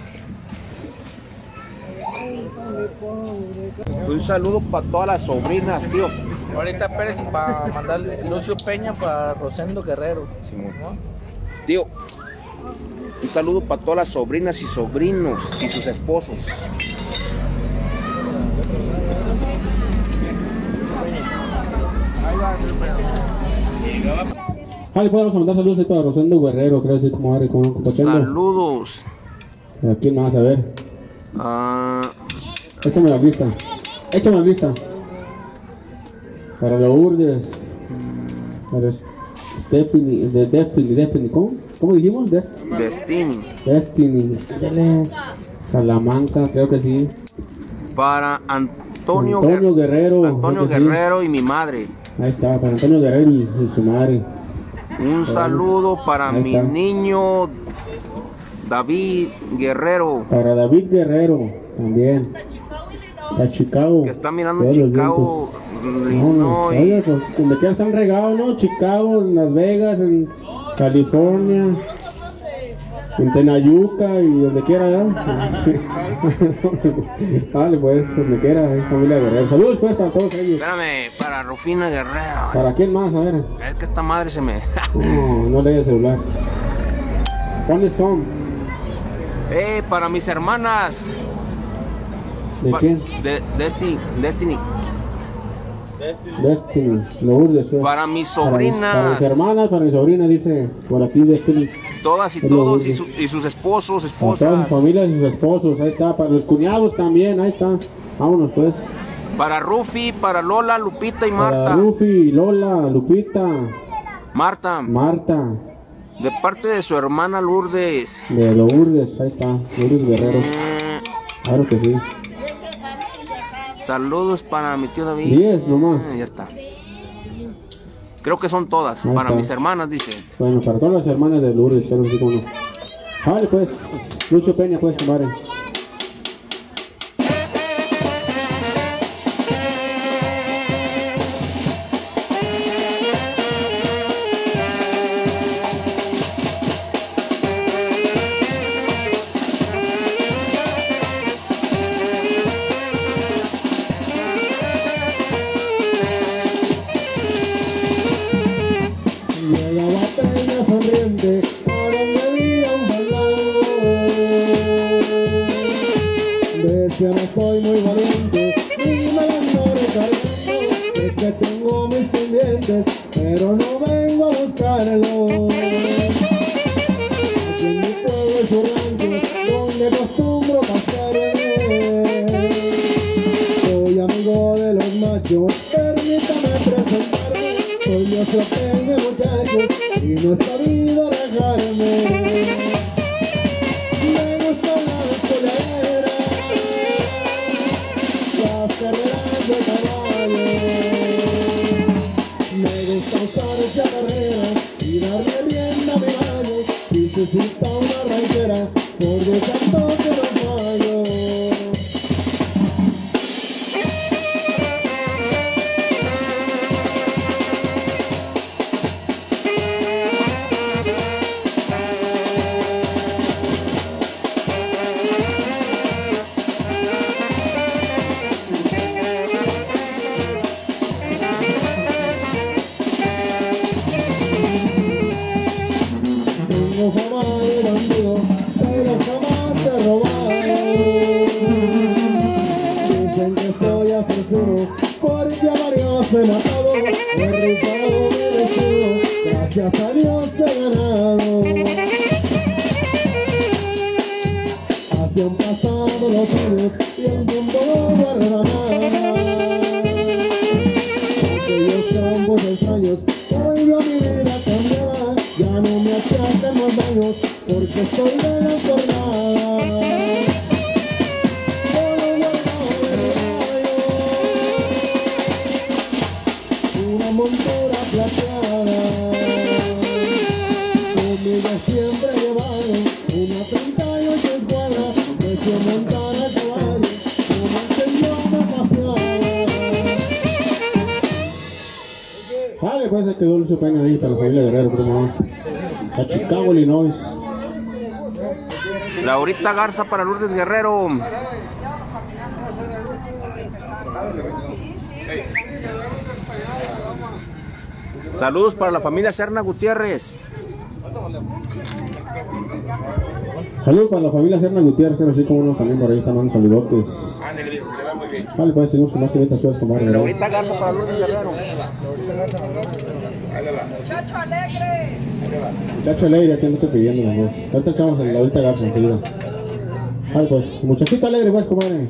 Un saludo para todas las sobrinas, tío. Ahorita Pérez para mandarle Lucio Peña para Rosendo Guerrero. ¿No? Tío, un saludo para todas las sobrinas y sobrinos y sus esposos. Vale, pues vamos a mandar saludos ahí para Rosendo Guerrero, creo decir como Ari, como Copachendo. Saludos. ¿A quién más? A ver. Ah, Échame la lista. Échame la lista. Para Lourdes. Para Stephanie, de Destiny, Destiny, ¿cómo? ¿Cómo dijimos? Dest Destiny. Destiny. Dele. Salamanca, creo que sí. Para Antonio, Antonio Guerrero. Antonio Guerrero sí. Y mi madre. Ahí está, para Antonio Guerrero y, y su madre. Un saludo para Ahí mi está. niño David Guerrero. Para David Guerrero, también. A Chicago. Que está mirando Todos los Chicago. vientos. No, No, y- oye, pues donde quiera están regados, ¿no? Chicago, en Las Vegas, en California, en Tenayuca y donde quiera, ¿verdad? Vale, pues, donde quiera, es familia Guerrero. Saludos, pues, para todos ellos. Espérame, para Rufina Guerrero. ¿Para quién más? A ver. Es que esta madre se me... No, no lees el celular. ¿Cuáles son? Eh, para mis hermanas. ¿De Pa- quién? De Destiny. Destiny. Destiny, Lourdes. Pues. Para mis Para sobrinas. Para mis hermanas, para mi sobrina, dice por aquí Destiny. Todas y Es todos y, Lourdes. su- y sus esposos, Para todas sus esposas. familias y sus esposos, ahí está. Para los cuñados también, ahí está. Vámonos, pues. Para Rufi, para Lola, Lupita y Para Marta. Rufi, Lola, Lupita, Marta. Marta, De parte de su hermana Lourdes. de Lourdes, ahí está. Lourdes Guerrero. Claro que sí. Saludos para mi tío David. Diez nomás. Ah, ya está. Creo que son todas. Ahí Para está. mis hermanas, dice. Bueno, para todas las hermanas de Lourdes, claro que sí, cómo no. Vale, pues. Lucio Peña, pues, compadre. Llegaba Peña sonriente a donde había un balón. Decía no soy muy valiente, ni me ando recargando, es que tengo mis pendientes, pero no vengo a buscarlo. Aquí en mi pueblo es un rancho, donde acostumbro pasarme. Soy amigo de los machos, permítame presentarme. Soy Dios Peña, muchachos, y no he sabido dejarme. Me gusta la escollera, las carreras de caballo. Me gusta usar chacarreras y darle rienda a mi mano. Si se cita una ranchera, por de tanto que no fallo. Tengo fama de bandido, pero jamás he robado. Dicen que soy asesino, porque a varios he matado. He rifado mi vestido, gracias a Dios he ganado. Así han pasado los años y el tiempo no guarda nada. Aquellos campos extraños, hoy veo mi vida cambiada. Ya no me achacan más daños, porque estoy de la jornada. Solo guardado de rayo, una montura plateada. Conmigo siempre llevaron una treinta y ocho escuadra, que se montan a caballo, como enseñó una paseada. Vale, pues se quedó Lucio Peña ahí para la familia Guerrero, por favor. a Chicago, Illinois. Laurita Garza para Lourdes Guerrero. Saludos para la familia Serna Gutiérrez. Saludos para la familia Serna Gutiérrez, pero sí como uno también por ahí están dando saludotes. Vale, pues seguimos con más que metas sueltas, comadre. Laurita Garza para Lourdes Guerrero. Muchacho alegre. Muchacho alegre, aquí ando pidiendo la voz. Ahorita echamos el Laurita Garza enseguida. Vale, pues, muchachito alegre, pues, comadre.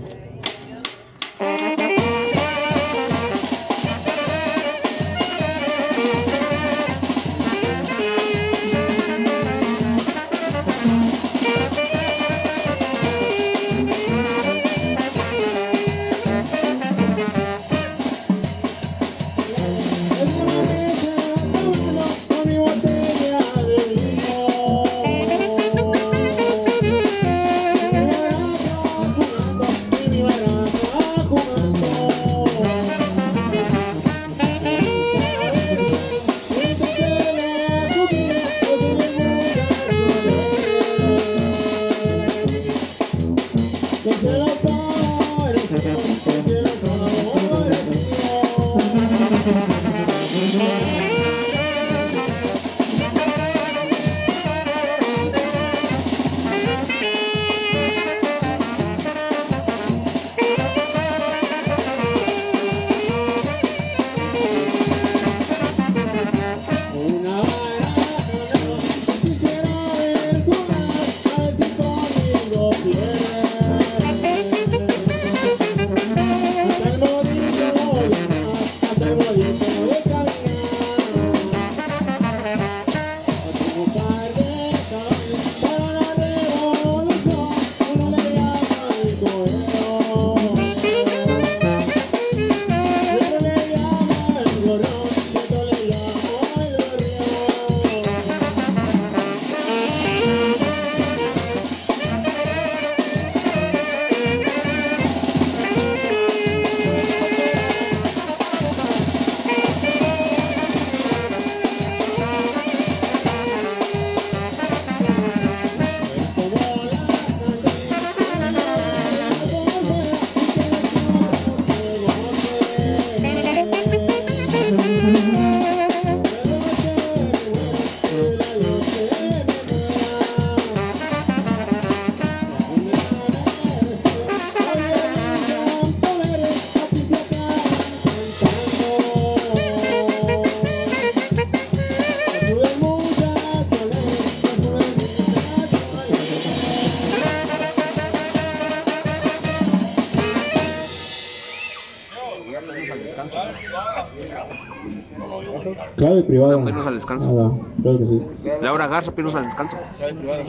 Clave privada. Penos al descanso. Ah, claro que sí. Laura Garza, penos al descanso. Clave privada.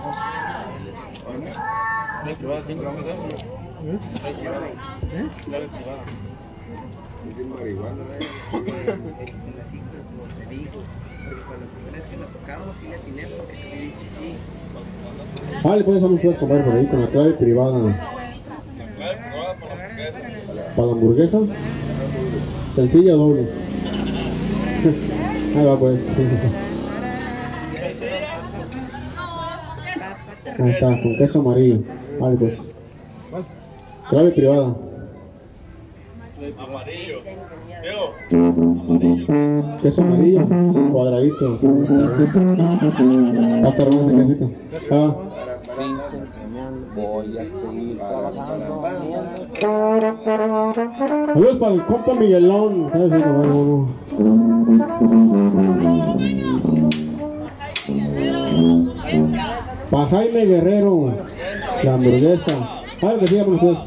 Clave privada, ¿quién grabó eso? Clave privada. Clave privada. Te digo, porque cuando la primera vez que la tocamos sí le atiné porque sí dije sí. Vale, pues vamos a comer por ahí con la clave privada. Para la hamburguesa. Sencilla o doble. Ahí va pues. Ahí está, con queso amarillo. Vale pues. Clave privada. Amarillo. Queso amarillo, cuadradito. Está perrón ese quesito. Ah. Voy a seguir trabajando. Saludos para el compa Miguelón. Para Jaime Guerrero, la hamburguesa. Algo que sí, vámonos pues.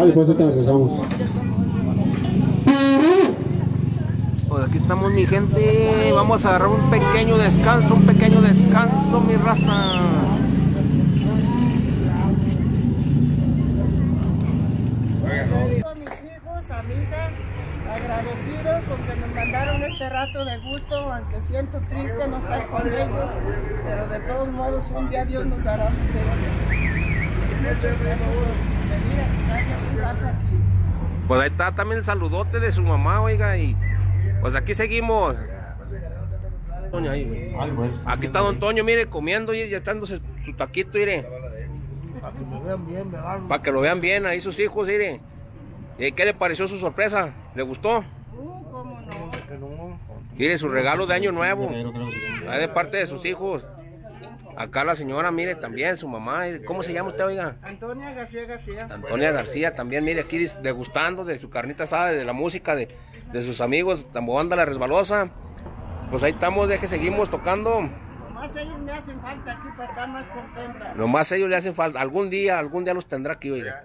Vale, pues ahorita regresamos. Pues aquí estamos, mi gente. Vamos a agarrar un pequeño descanso, un pequeño descanso, mi raza. Mis hijos, amigas, agradecidos porque nos mandaron este rato de gusto, aunque siento triste no estar con ellos, pero de todos modos un día Dios nos dará misericordia. Pues ahí está también el saludote de su mamá, oiga, y pues aquí seguimos. Doña, ahí, aquí está don Toño, mire, comiendo y ya echándose su taquito, mire. Para que me vean bien, ¿verdad? Para que lo vean bien ahí sus hijos, mire. ¿Y qué le pareció su sorpresa? ¿Le gustó? Uh, cómo no. Mire, su regalo de año nuevo. Ahí de parte de sus hijos. Acá la señora, mire, también su mamá. ¿Cómo se llama usted, oiga? Antonia García García. Antonia García también, mire, aquí degustando de su carnita asada, de la música de, de sus amigos, Tambobanda La Resbalosa. Pues ahí estamos, de que seguimos tocando. Nomás ellos me hacen falta aquí para estar más contenta. Nomás ellos le hacen falta. Algún día, algún día los tendrá aquí, oiga.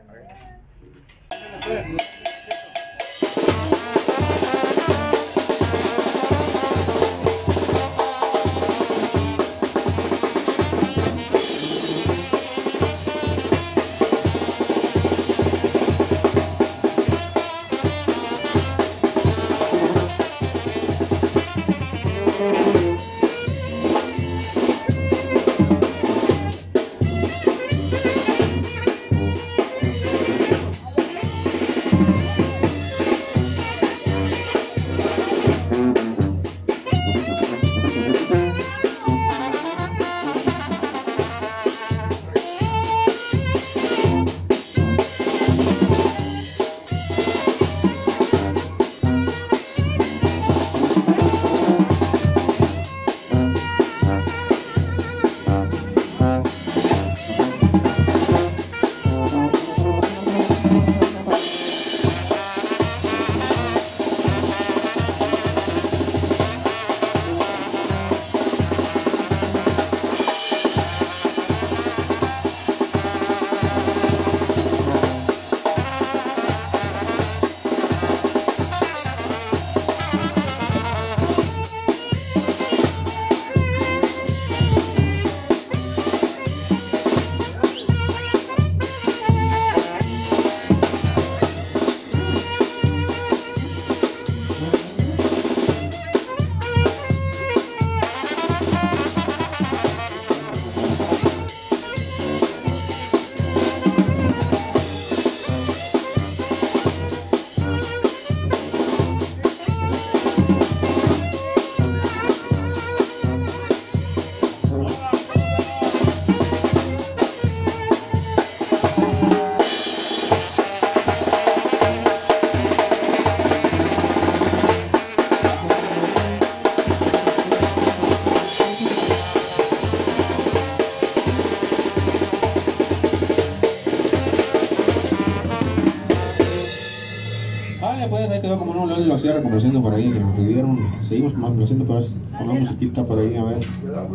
Pues ahí quedó como no, lo lo hacía reconociendo por ahí, que nos pidieron. Seguimos haciendo por con una musiquita por ahí, a ver.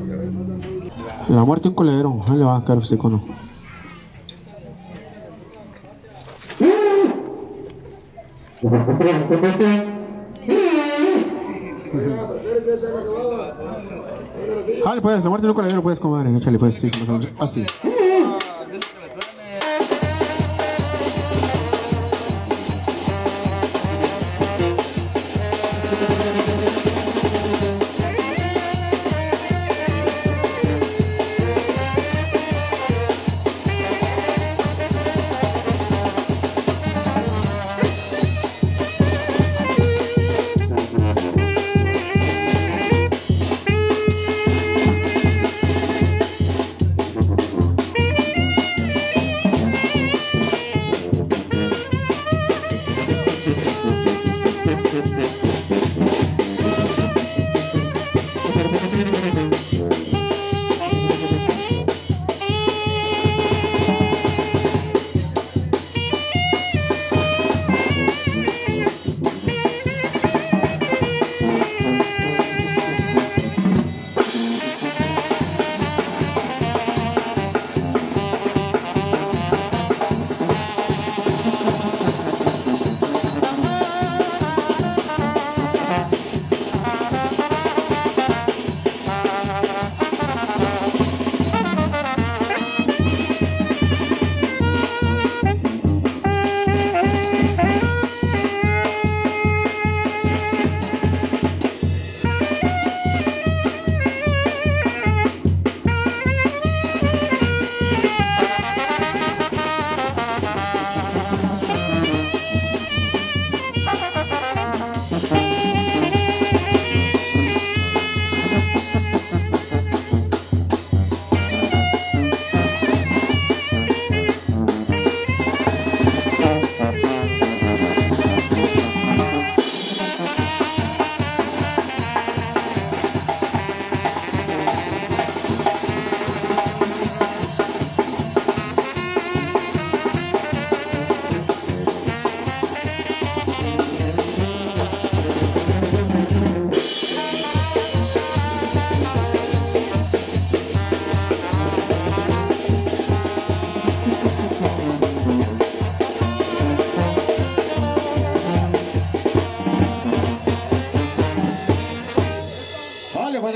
La muerte de un coledero, ahí le va a caer usted cono. Dale pues, la muerte de un coledero, puedes comer, échale pues, sí, así.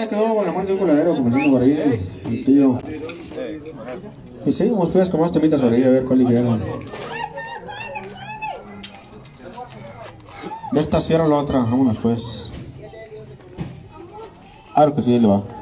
le quedó con la muerte de un coladero, como diciendo por ahí, el tío. Y seguimos pues con más temitas por ahí, a ver cuál dijeron. De esta cierra la otra, vámonos pues. Claro que sí, le va.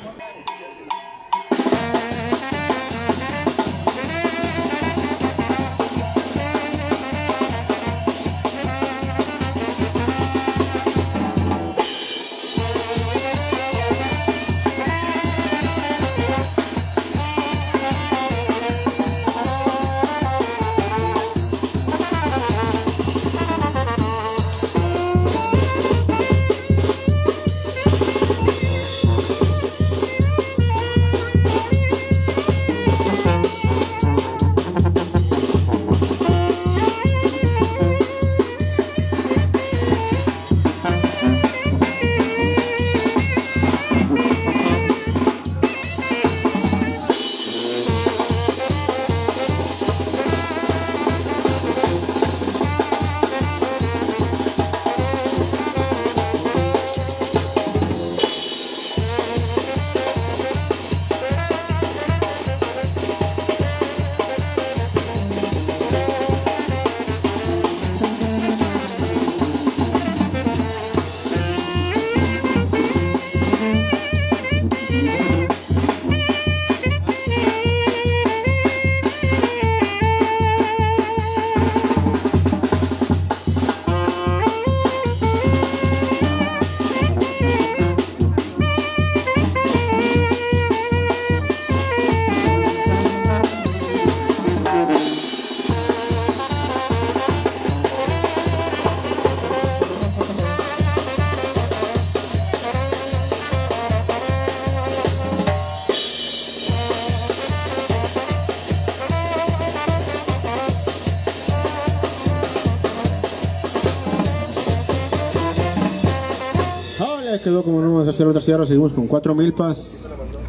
Quedó como no vamos a hacer otra sierra, seguimos con cuatro milpas.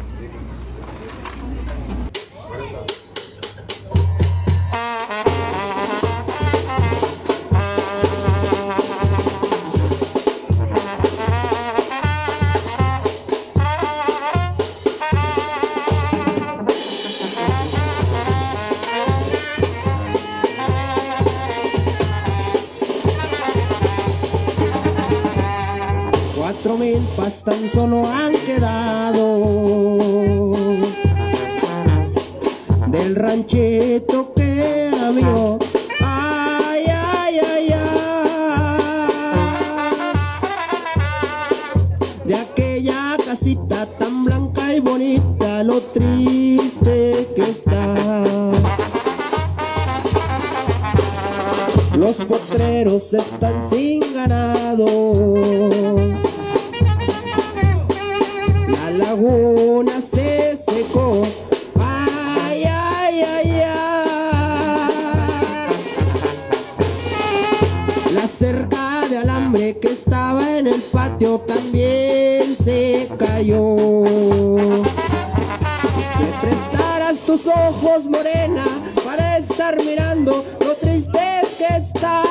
Cuatro milpas tan solo han quedado del ranchito que era mío. Ay, ay, ay, ay, de aquella casita tan blanca y bonita, lo triste que está. Los potreros están sin ganado, la laguna se secó. Ay, ay, ay, ay. La cerca de alambre que estaba en el patio también se cayó. Me prestarás tus ojos, morena, para estar mirando lo tristes que están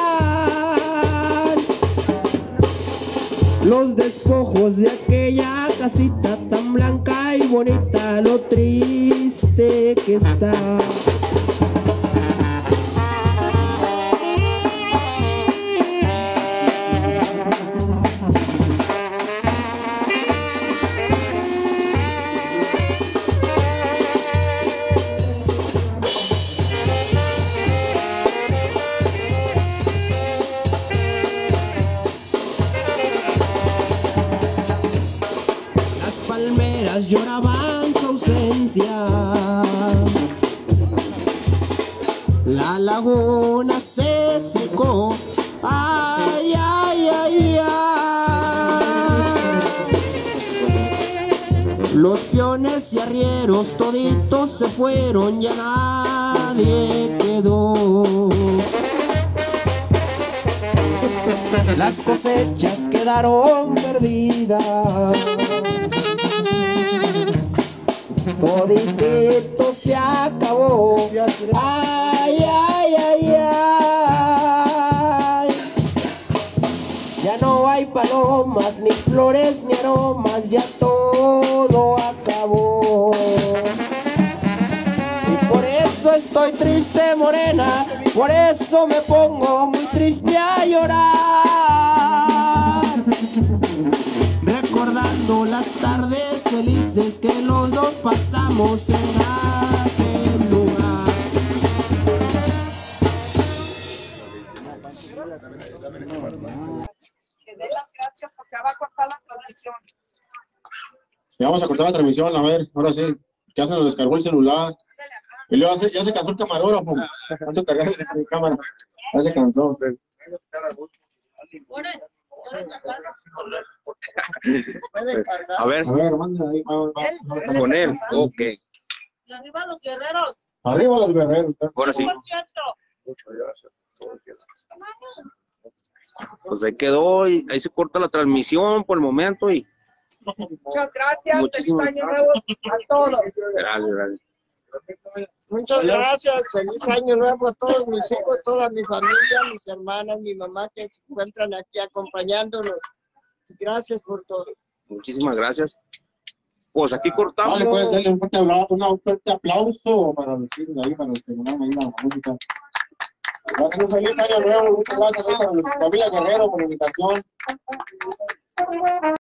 los despojos de aquella casita tan blanca y bonita, lo triste que está. Lloraban su ausencia, la laguna se secó. Ay, ay, ay, ay. Los peones y arrieros toditos se fueron, ya nadie quedó. Las cosechas quedaron perdidas, toditito se acabó. Ay, ay, ay, ay. Ya no hay palomas, ni flores, ni aromas, ya todo acabó. Y por eso estoy triste, morena, por eso me pongo muy triste a llorar. Recordando las tardes felices que los dos pasamos en aquel lugar. Que dé las gracias porque va a cortar la transmisión. Ya vamos a cortar la transmisión, a ver, ahora sí. Ya se nos descargó el celular. Y luego ya se, ya se cansó el camarógrafo. Tanto cargar la cámara. Ya se cansó. A ver, A ver, manda ahí. va- va- va- con él, ok. Y arriba los guerreros. Arriba los guerreros. Ahora sí. Por cierto. Pues ahí quedó, y ahí se corta la transmisión por el momento y Muchas gracias. Muchísimas Feliz año nuevo a todos. gracias, gracias. Muchas gracias, feliz año nuevo a todos mis hijos, toda mi familia, mis hermanas, mi mamá que se encuentran aquí acompañándonos. Gracias por todo. Muchísimas gracias. Pues aquí cortamos. Vale, puedes darle un fuerte aplauso, un fuerte aplauso para los chicos ahí, para los que nos dan ahí la música. Un feliz año nuevo, muchas gracias ahí para la familia Guerrero por la invitación.